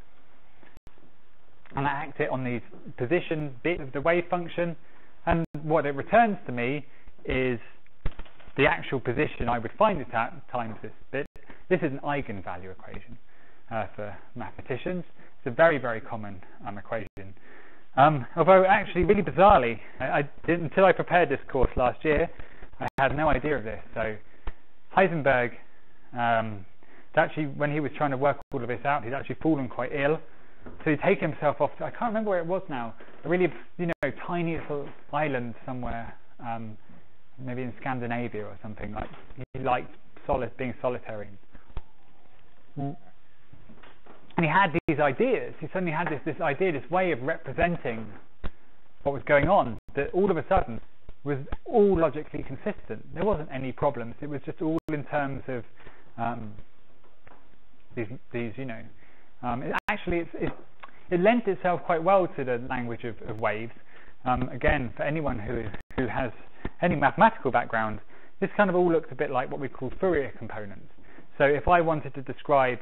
And I act it on these position bits of the wave function, and what it returns to me is the actual position I would find it at times this bit. This is an eigenvalue equation for mathematicians. It's a very, very common equation. Although actually, really bizarrely, until I prepared this course last year, I had no idea of this. So Heisenberg, actually, when he was trying to work all of this out, he'd actually fallen quite ill. So he'd taken himself off to, I can't remember where it was now, a really, tiny little island somewhere, maybe in Scandinavia or something. Like he liked being solitary. And he had these ideas. He suddenly had this idea, this way of representing what was going on, that all of a sudden was all logically consistent. There wasn't any problems. It was just all in terms of it lent itself quite well to the language of waves. Again, for anyone who has any mathematical background, this kind of all looks a bit like what we call Fourier components. So if I wanted to describe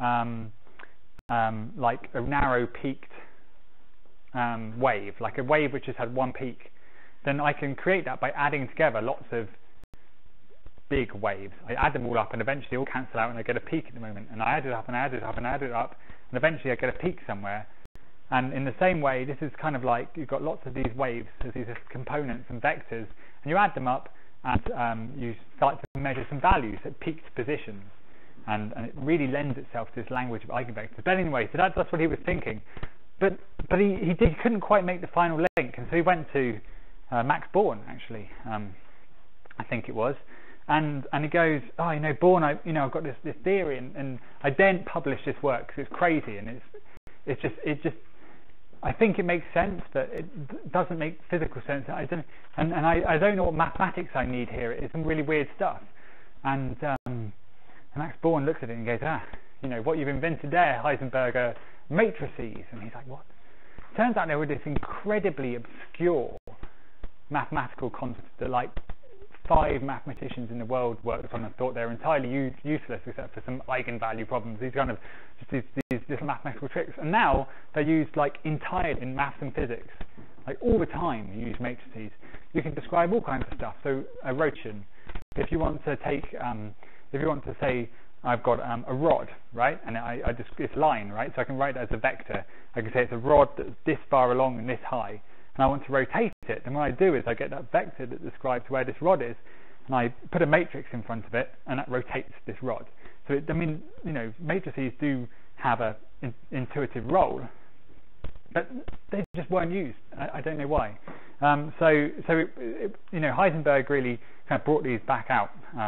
like a narrow peaked wave, like a wave which has had one peak, then I can create that by adding together lots of big waves. I add them all up and eventually all cancel out and I get a peak at the moment, and I add it up and add it up and add it up, and eventually I get a peak somewhere. And in the same way, this is kind of like you've got lots of these waves, there's these components and vectors, and you add them up and you start to measure some values at peaked positions, and it really lends itself to this language of eigenvectors. But anyway, so that's what he was thinking. But he couldn't quite make the final link, and so he went to Max Born, actually, I think it was. And he goes, Born, I've got this theory, and I daren't publish this work because it's crazy, and it's just I think it makes sense, but it doesn't make physical sense. I don't know what mathematics I need here. It's some really weird stuff. And Max Born looks at it and goes, what you've invented there, Heisenberg, are matrices. And he's like, what? Turns out there were this incredibly obscure mathematical concepts that like 5 mathematicians in the world worked on and thought they were entirely useless except for some eigenvalue problems. These kind of just these little mathematical tricks, and now they're used like entirely in maths and physics, like all the time. You use matrices. You can describe all kinds of stuff. So a Rochian, if you want to say I've got a rod, right, and I just it's line, right, so I can write it as a vector. I can say it's a rod that's this far along and this high, and I want to rotate it, then what I do is I get that vector that describes where this rod is, and I put a matrix in front of it, and that rotates this rod. So matrices do have a intuitive role, but they just weren't used. I don't know why. Heisenberg really kind of brought these back out.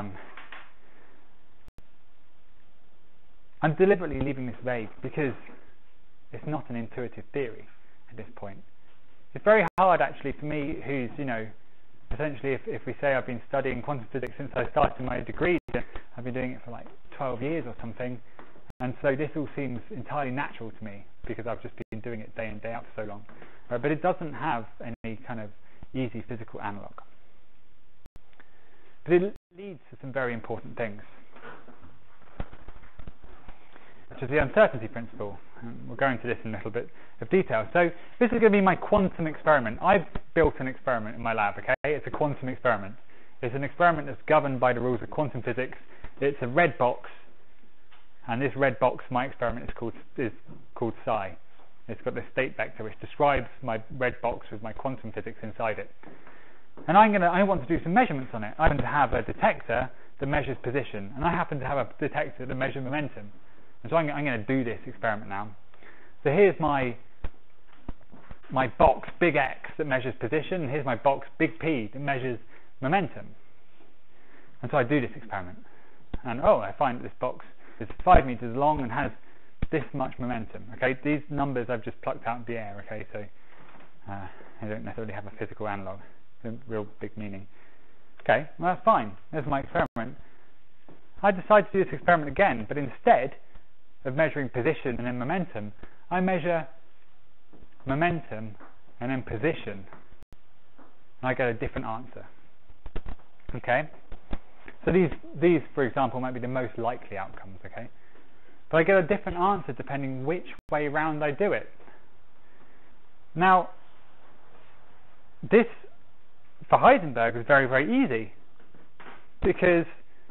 I'm deliberately leaving this vague because it's not an intuitive theory at this point. It's very hard actually for me, who's, essentially if we say I've been studying quantum physics since I started my degree, I've been doing it for like 12 years or something, and so this all seems entirely natural to me because I've just been doing it day in, day out for so long. But it doesn't have any kind of easy physical analog. But it leads to some very important things, which is the uncertainty principle. We'll go into this in a little bit of detail. So this is going to be my quantum experiment. I've built an experiment in my lab, okay? It's a quantum experiment. It's an experiment that's governed by the rules of quantum physics. It's a red box, and this red box, my experiment, is called psi. It's got this state vector which describes my red box with my quantum physics inside it. And I want to do some measurements on it. I happen to have a detector that measures position, and I happen to have a detector that measures momentum. And so I'm going to do this experiment now. So here's my box, big X, that measures position, and here's my box, big P, that measures momentum. And so I do this experiment. And I find that this box is 5 meters long and has this much momentum. Okay, these numbers I've just plucked out of the air. Okay, so they don't necessarily have a physical analog, a real big meaning. Okay, well that's fine. There's my experiment. I decide to do this experiment again, but instead of measuring position and then momentum, I measure momentum and then position, and I get a different answer. Okay? So these, for example, might be the most likely outcomes, okay? But I get a different answer depending which way round I do it. Now, this, for Heisenberg, is very, very easy, because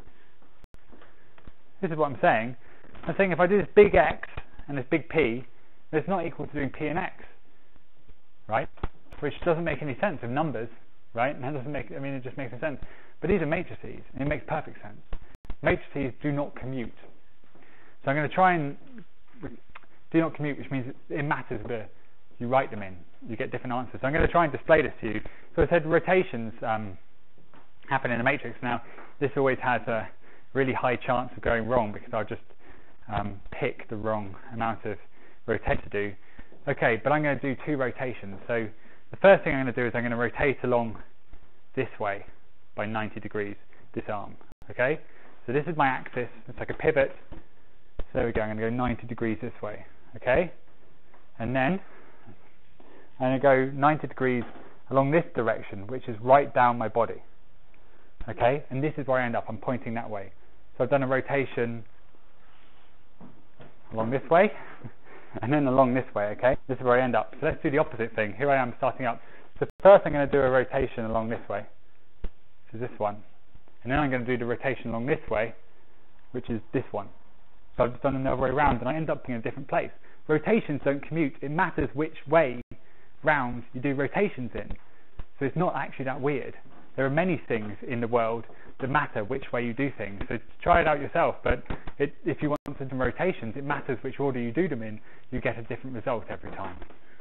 this is what I'm saying. I'm saying if I do this big X and this big P, it's not equal to doing P and X, right? Which doesn't make any sense of numbers, right? And that doesn't make, I mean, it just makes no sense. But these are matrices, and it makes perfect sense. Matrices do not commute. So I'm going to try and do not commute, which means it matters where you write them in. You get different answers. So I'm going to try and display this to you. So I said rotations happen in a matrix. Now, this always has a really high chance of going wrong, because I'll just pick the wrong amount of rotation to do. Okay, but I'm going to do two rotations. So the first thing I'm going to do is I'm going to rotate along this way by 90 degrees, this arm. Okay, so this is my axis. It's like a pivot. So there we go. I'm going to go 90 degrees this way. Okay, and then I'm going to go 90 degrees along this direction, which is right down my body. Okay, and this is where I end up. I'm pointing that way. So I've done a rotation along this way, and then along this way, okay? This is where I end up. So let's do the opposite thing. Here I am starting up. So first I'm going to do a rotation along this way, which is this one. And then I'm going to do the rotation along this way, which is this one. So I've just done another way around, and I end up in a different place. Rotations don't commute. It matters which way round you do rotations in. So it's not actually that weird. There are many things in the world that matter which way you do things. So try it out yourself, but if you want to do rotations, it matters which order you do them in. You get a different result every time.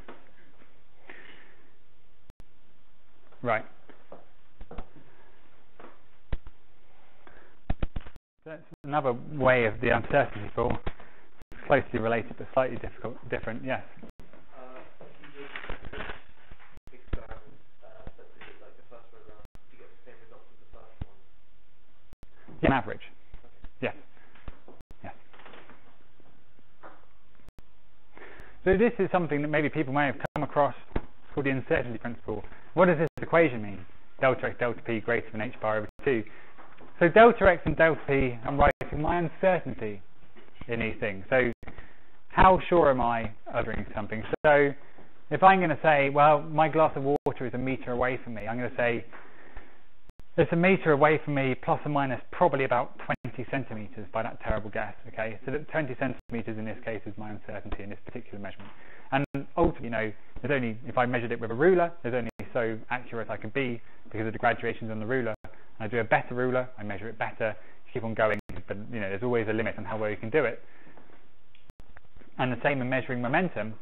Right. That's another way of the uncertainty ball. It's closely related but slightly different. Yes? Yeah, an average. Yes. Yes. So this is something that maybe people may have come across. It's called the uncertainty principle. What does this equation mean? Delta x delta p greater than h bar over 2. So delta x and delta p, I'm writing my uncertainty in these things. So how sure am I of doing something? So if I'm going to say, well, my glass of water is a metre away from me, I'm going to say it's a metre away from me, plus or minus probably about 20 centimetres by that terrible guess. Okay, so that 20 centimetres in this case is my uncertainty in this particular measurement. And ultimately, you know, there's only, if I measured it with a ruler, there's only so accurate I can be because of the graduations on the ruler. I do a better ruler, I measure it better, keep on going, but you know, there's always a limit on how well you can do it. And the same in measuring momentum.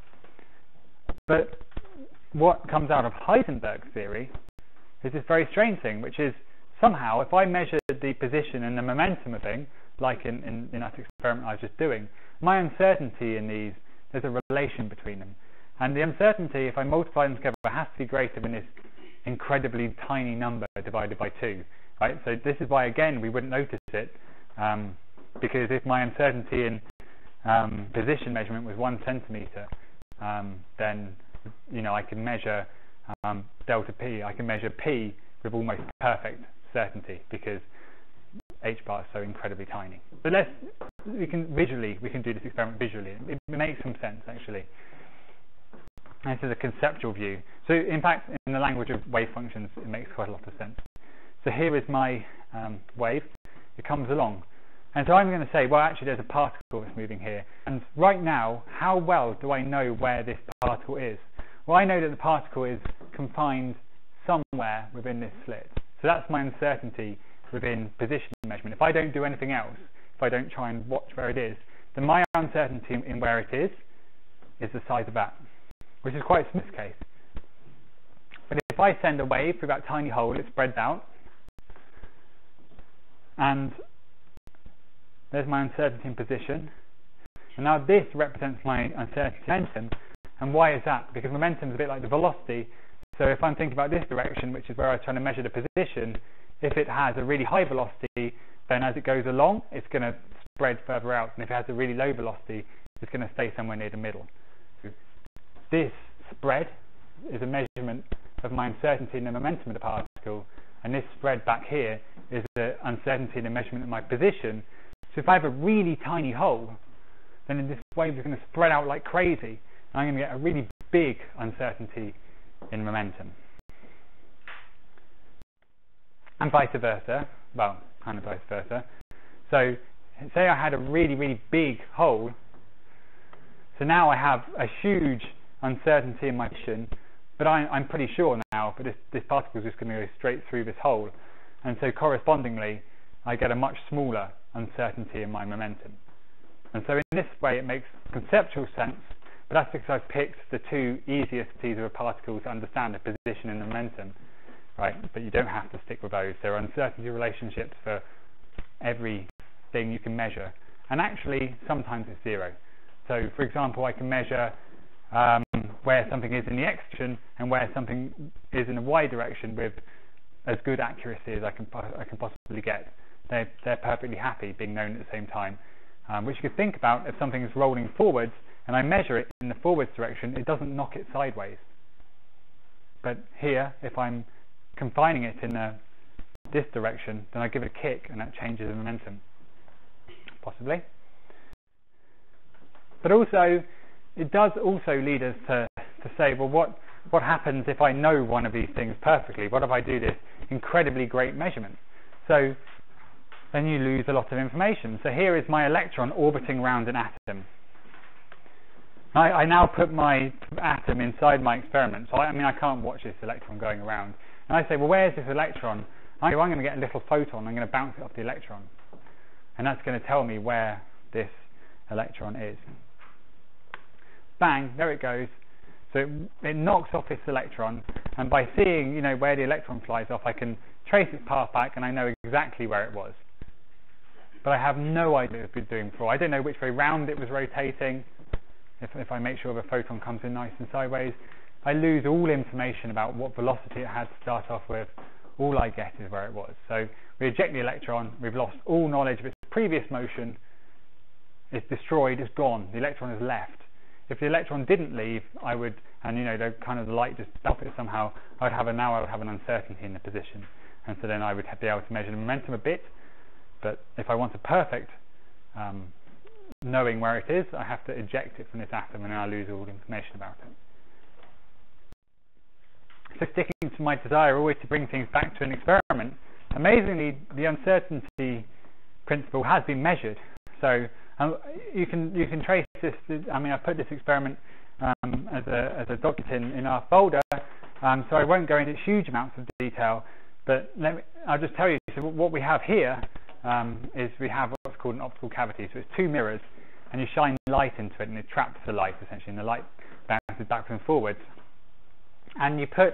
But what comes out of Heisenberg's theory is this very strange thing, which is somehow if I measure the position and the momentum of a thing, like in that experiment I was just doing, my uncertainty in these, there's a relation between them. And the uncertainty, if I multiply them together, has to be greater than this incredibly tiny number divided by 2. Right? So this is why, again, we wouldn't notice it, because if my uncertainty in position measurement was 1 centimetre, then you know I can measure delta p. I can measure p with almost perfect certainty because h bar is so incredibly tiny. But we can do this experiment visually. It makes some sense actually. And this is a conceptual view. So in fact, in the language of wave functions, it makes quite a lot of sense. So here is my wave. It comes along. And so I'm going to say, well, actually, there's a particle that's moving here. And right now, how well do I know where this particle is? Well, I know that the particle is confined somewhere within this slit. So that's my uncertainty within position measurement. If I don't do anything else, if I don't try and watch where it is, then my uncertainty in where it is the size of that, which is quite small in this case. But if I send a wave through that tiny hole, it spreads out. And there's my uncertainty in position. And now this represents my uncertainty in momentum. And why is that? Because momentum is a bit like the velocity. So if I'm thinking about this direction, which is where I'm trying to measure the position, if it has a really high velocity, then as it goes along, it's going to spread further out. And if it has a really low velocity, it's going to stay somewhere near the middle. This spread is a measurement of my uncertainty in the momentum of the particle, and this spread back here is the uncertainty in the measurement of my position. So if I have a really tiny hole, then this wave is going to spread out like crazy, and I'm going to get a really big uncertainty in momentum. And vice versa, well, kind of vice versa. So say I had a really, really big hole, so now I have a huge uncertainty in my position, but I'm pretty sure now that this particle is just going to go straight through this hole, and so correspondingly I get a much smaller uncertainty in my momentum. And so in this way it makes conceptual sense, but that's because I've picked the two easiest pieces of a particle to understand, the position and the momentum, right? But you don't have to stick with those. There are uncertainty relationships for every thing you can measure, and actually sometimes it's zero. So for example, I can measure where something is in the x direction and where something is in the y direction with as good accuracy as I can possibly get. They're perfectly happy being known at the same time, which you could think about if something is rolling forwards and I measure it in the forwards direction, it doesn't knock it sideways. But here, if I'm confining it in this direction, then I give it a kick and that changes the momentum, possibly. But also, it does also lead us to say, well, what happens if I know one of these things perfectly? What if I do this incredibly great measurement? So then you lose a lot of information. So here is my electron orbiting around an atom. I now put my atom inside my experiment. So I can't watch this electron going around. And I say, well, where's this electron? I'm going to get a little photon. I'm going to bounce it off the electron. And that's going to tell me where this electron is. Bang, there it goes. So it knocks off this electron, and by seeing, where the electron flies off, I can trace its path back, and I know exactly where it was. But I have no idea what it was doing before. I don't know which way round it was rotating. If I make sure the photon comes in nice and sideways, I lose all information about what velocity it had to start off with. All I get is where it was. So we eject the electron, we've lost all knowledge of its previous motion. It's destroyed, it's gone. The electron is left. If the electron didn't leave, I would, and the light just stopped it somehow, I would have an uncertainty in the position, and so then I would be able to measure the momentum a bit. But if I want a perfect knowing where it is, I have to eject it from this atom, and then I lose all the information about it. So sticking to my desire always to bring things back to an experiment, amazingly the uncertainty principle has been measured. So you can trace this. I put this experiment as a document in our folder, so I won't go into huge amounts of detail. But I'll just tell you. So what we have here is we have what's called an optical cavity. So it's two mirrors, and you shine light into it, and it traps the light essentially, and the light bounces backwards and forwards. And you put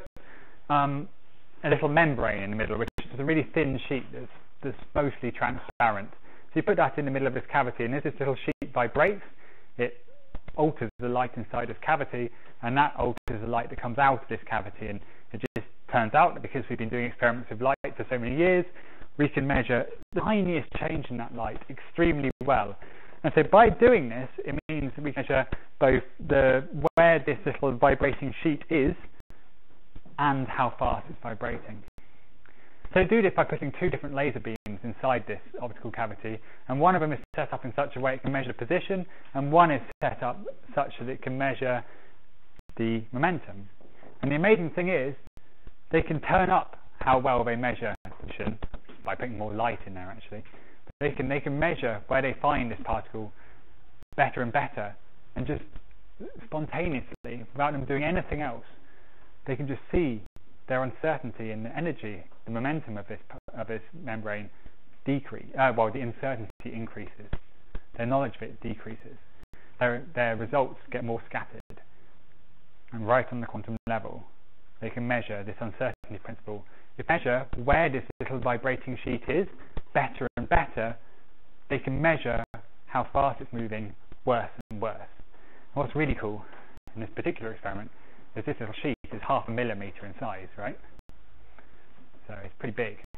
a little membrane in the middle, which is a really thin sheet that's mostly transparent. So you put that in the middle of this cavity, and as this little sheet vibrates, it alters the light inside this cavity, and that alters the light that comes out of this cavity. And it just turns out that because we've been doing experiments with light for so many years, we can measure the tiniest change in that light extremely well. And so by doing this, it means that we can measure both where this little vibrating sheet is and how fast it's vibrating. So do this by putting two different laser beams inside this optical cavity, and one of them is set up in such a way it can measure the position, and one is set up such that it can measure the momentum. And the amazing thing is, they can turn up how well they measure position by putting more light in there actually. They can measure where they find this particle better and better, and just spontaneously, without them doing anything else, they can just see their uncertainty and the energy, the momentum of this membrane decrease. The uncertainty increases. Their knowledge of it decreases. Their results get more scattered. And right on the quantum level, they can measure this uncertainty principle. If they measure where this little vibrating sheet is better and better, they can measure how fast it's moving worse and worse. And what's really cool in this particular experiment is this little sheet is 0.5 millimeter in size, right? So it's pretty big.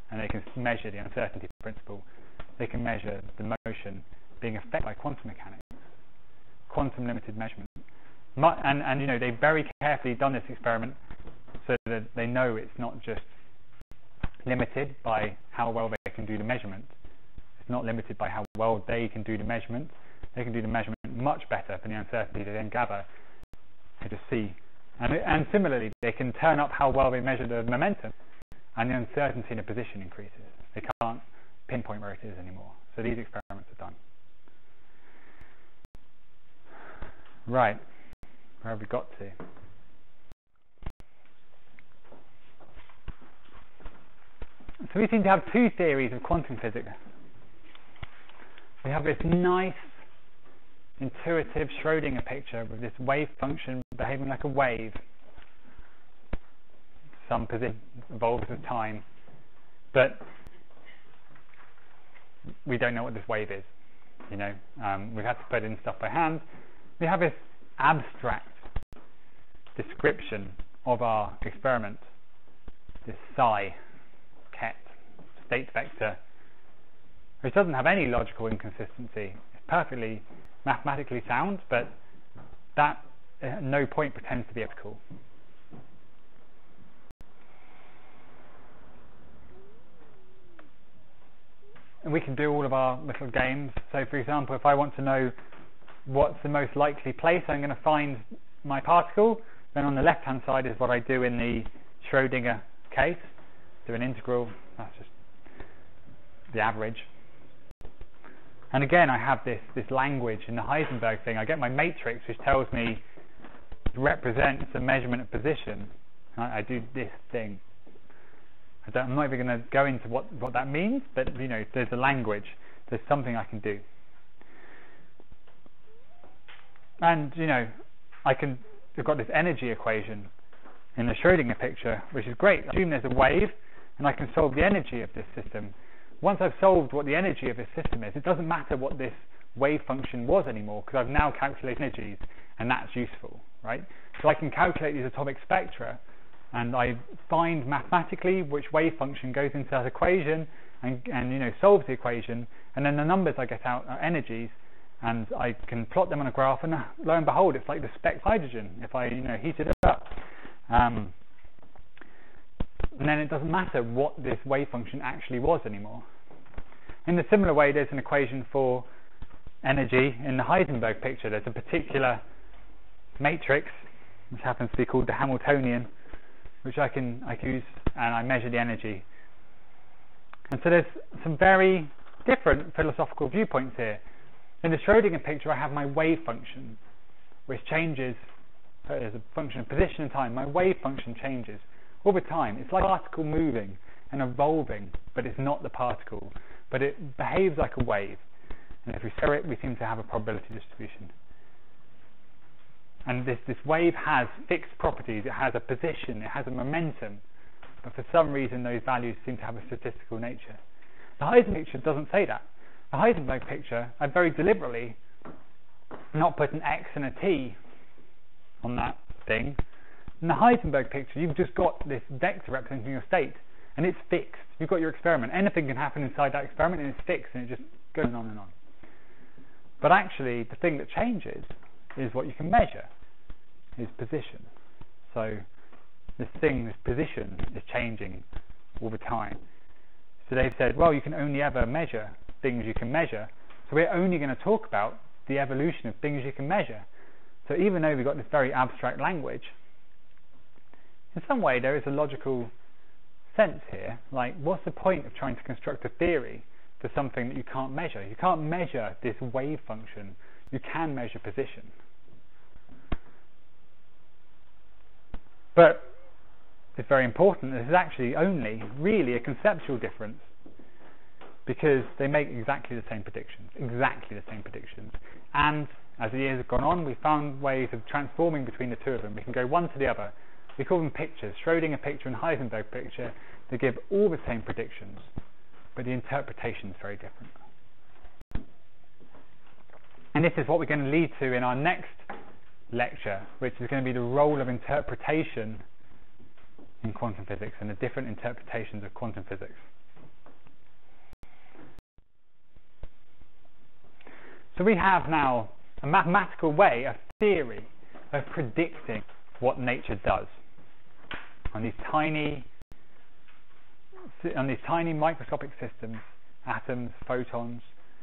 and they can measure the uncertainty principle. They can measure the motion being affected by quantum mechanics, quantum limited measurement. And you know, they've very carefully done this experiment so that they know it's not just limited by how well they can do the measurement. It's not limited by how well they can do the measurement. They can do the measurement much better than the uncertainty they then gather. They just see. And similarly, they can turn up how well they measure the momentum, and the uncertainty in a position increases. They can't pinpoint where it is anymore. So these experiments are done. Right. Where have we got to? So we seem to have two theories of quantum physics. We have this nice, intuitive Schrodinger picture with this wave function behaving like a wave. Some position evolves with time, but we don't know what this wave is. You know, we've had to put in stuff by hand. We have this abstract description of our experiment, this psi ket state vector, which doesn't have any logical inconsistency. It's perfectly mathematically sound, but that at no point pretends to be ethical. And we can do all of our little games. So for example, if I want to know what's the most likely place I'm going to find my particle, then on the left hand side is what I do in the Schrodinger case. Do an integral, that's just the average. And again, I have this language in the Heisenberg thing. I get my matrix, which tells me represents a measurement of position. I do this thing. I'm not even going to go into what that means, but you know, there's a language. There's something I can do. And you know, I've got this energy equation in the Schrodinger picture, which is great. I assume there's a wave, and I can solve the energy of this system. Once I've solved what the energy of this system is, it doesn't matter what this wave function was anymore, because I've now calculated energies, and that's useful, right? So I can calculate these atomic spectra, and I find mathematically which wave function goes into that equation, and you know, solves the equation, and then the numbers I get out are energies, and I can plot them on a graph, and lo and behold, it's like the spectrum of hydrogen if I heat it up. And then it doesn't matter what this wave function actually was anymore. In a similar way, there's an equation for energy in the Heisenberg picture. There's a particular matrix, which happens to be called the Hamiltonian, which I can use, and I measure the energy. And so there's some very different philosophical viewpoints here. In the Schrodinger picture, I have my wave function, which changes as a function of position and time. My wave function changes over time. It's like a particle moving and evolving, but it's not the particle, but it behaves like a wave. And if we stir it, we seem to have a probability distribution. And this wave has fixed properties. It has a position, it has a momentum, but for some reason those values seem to have a statistical nature. The Heisenberg picture doesn't say that. The Heisenberg picture, I very deliberately not put an X and a T on that thing. In the Heisenberg picture, you've just got this vector representing your state, and it's fixed. You've got your experiment. Anything can happen inside that experiment, and it's fixed, and it just goes on and on. But actually, the thing that changes is what you can measure, is position. So this position is changing all the time. So they've said, well, you can only ever measure things you can measure. So we're only going to talk about the evolution of things you can measure. So even though we've got this very abstract language, in some way there is a logical sense here. Like, what's the point of trying to construct a theory for something that you can't measure? You can't measure this wave function. You can measure position. But it's very important. This is actually only really a conceptual difference, because they make exactly the same predictions. And as the years have gone on, we found ways of transforming between the two of them. We can go one to the other. We call them pictures. Schrodinger picture and Heisenberg picture. They give all the same predictions, but the interpretation is very different. And this is what we're going to lead to in our next lecture, which is going to be the role of interpretation in quantum physics and the different interpretations of quantum physics. So we have now a mathematical way, a theory of predicting what nature does on these tiny microscopic systems, atoms, photons,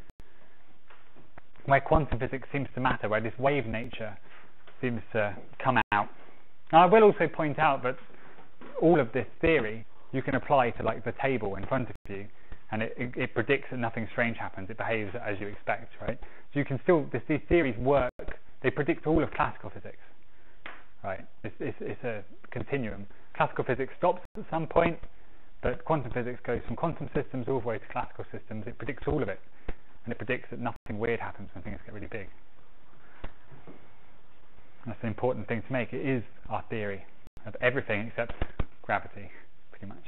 where quantum physics seems to matter, where this wave nature seems to come out. Now I will also point out that all of this theory you can apply to like the table in front of you, and it predicts that nothing strange happens. It behaves as you expect, right? So you can still, these theories work. They predict all of classical physics, right? It's a continuum. Classical physics stops at some point, but quantum physics goes from quantum systems all the way to classical systems. It predicts all of it, and it predicts that nothing weird happens when things get really big. That's an important thing to make. It is our theory of everything except gravity, pretty much.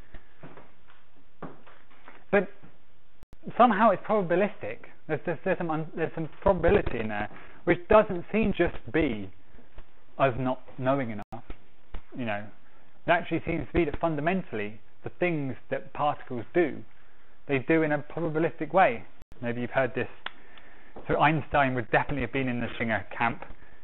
But somehow it's probabilistic. There's some probability in there, which doesn't seem just to be us not knowing enough. You know, it actually seems to be that fundamentally the things that particles do, they do in a probabilistic way. Maybe you've heard this. So Einstein would definitely have been in the Schrodinger camp,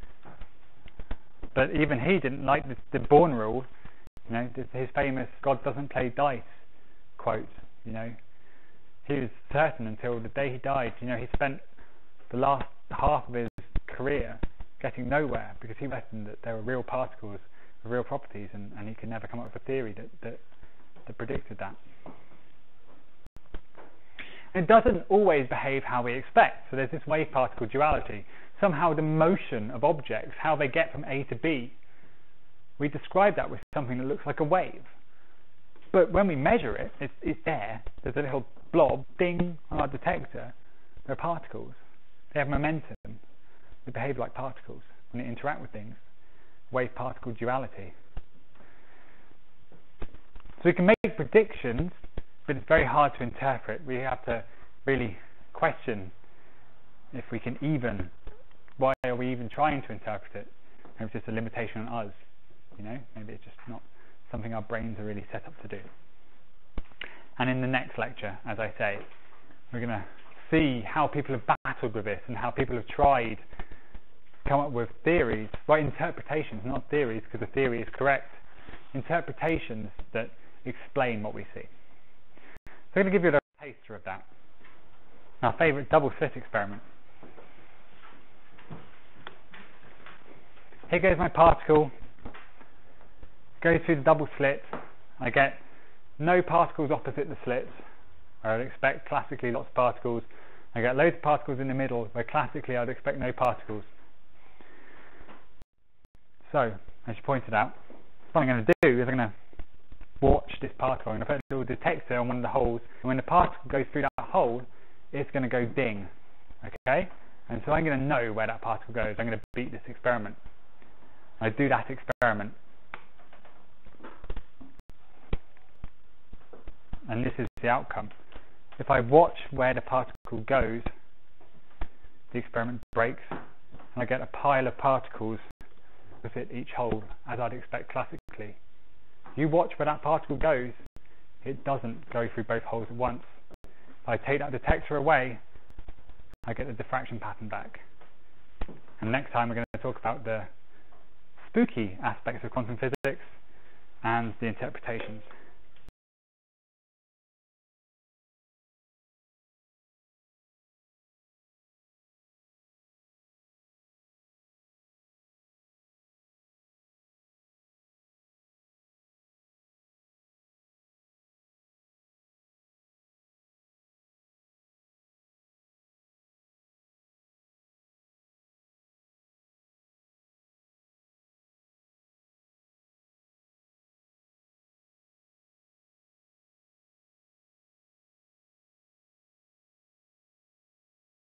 but even he didn't like the Born rule. You know, his famous "God doesn't play dice" quote. You know, he was certain until the day he died. You know, he spent the last half of his career getting nowhere because he reckoned that there were real particles with real properties, and he could never come up with a theory that predicted that. It doesn't always behave how we expect. So there's this wave-particle duality. Somehow the motion of objects, how they get from A to B, we describe that with something that looks like a wave. But when we measure it, it's there. There's a little blob, ding, on our detector. They're particles. They have momentum. They behave like particles when they interact with things. Wave-particle duality. So we can make predictions, but it's very hard to interpret. We have to really question if we can even, why are we even trying to interpret it? Maybe it's just a limitation on us, you know? Maybe it's just not something our brains are really set up to do. And in the next lecture, as I say, we're going to see how people have battled with this and how people have tried to come up with theories, well, interpretations, not theories, because the theory is correct, interpretations that explain what we see. So I'm going to give you a taster of that. Our favourite double slit experiment. Here goes my particle, goes through the double slit. I get no particles opposite the slits, where I'd expect classically lots of particles. I get loads of particles in the middle, where classically I'd expect no particles. So, as you pointed out, what I'm going to do is I'm going to watch this particle. I'm going to put a little detector on one of the holes, and when the particle goes through that hole, it's going to go ding. Okay? And so I'm going to know where that particle goes. I'm going to beat this experiment. I do that experiment. And this is the outcome. If I watch where the particle goes, the experiment breaks, and I get a pile of particles within each hole, as I'd expect classically. You watch where that particle goes, it doesn't go through both holes at once. If I take that detector away, I get the diffraction pattern back. And next time we're going to talk about the spooky aspects of quantum physics and the interpretations.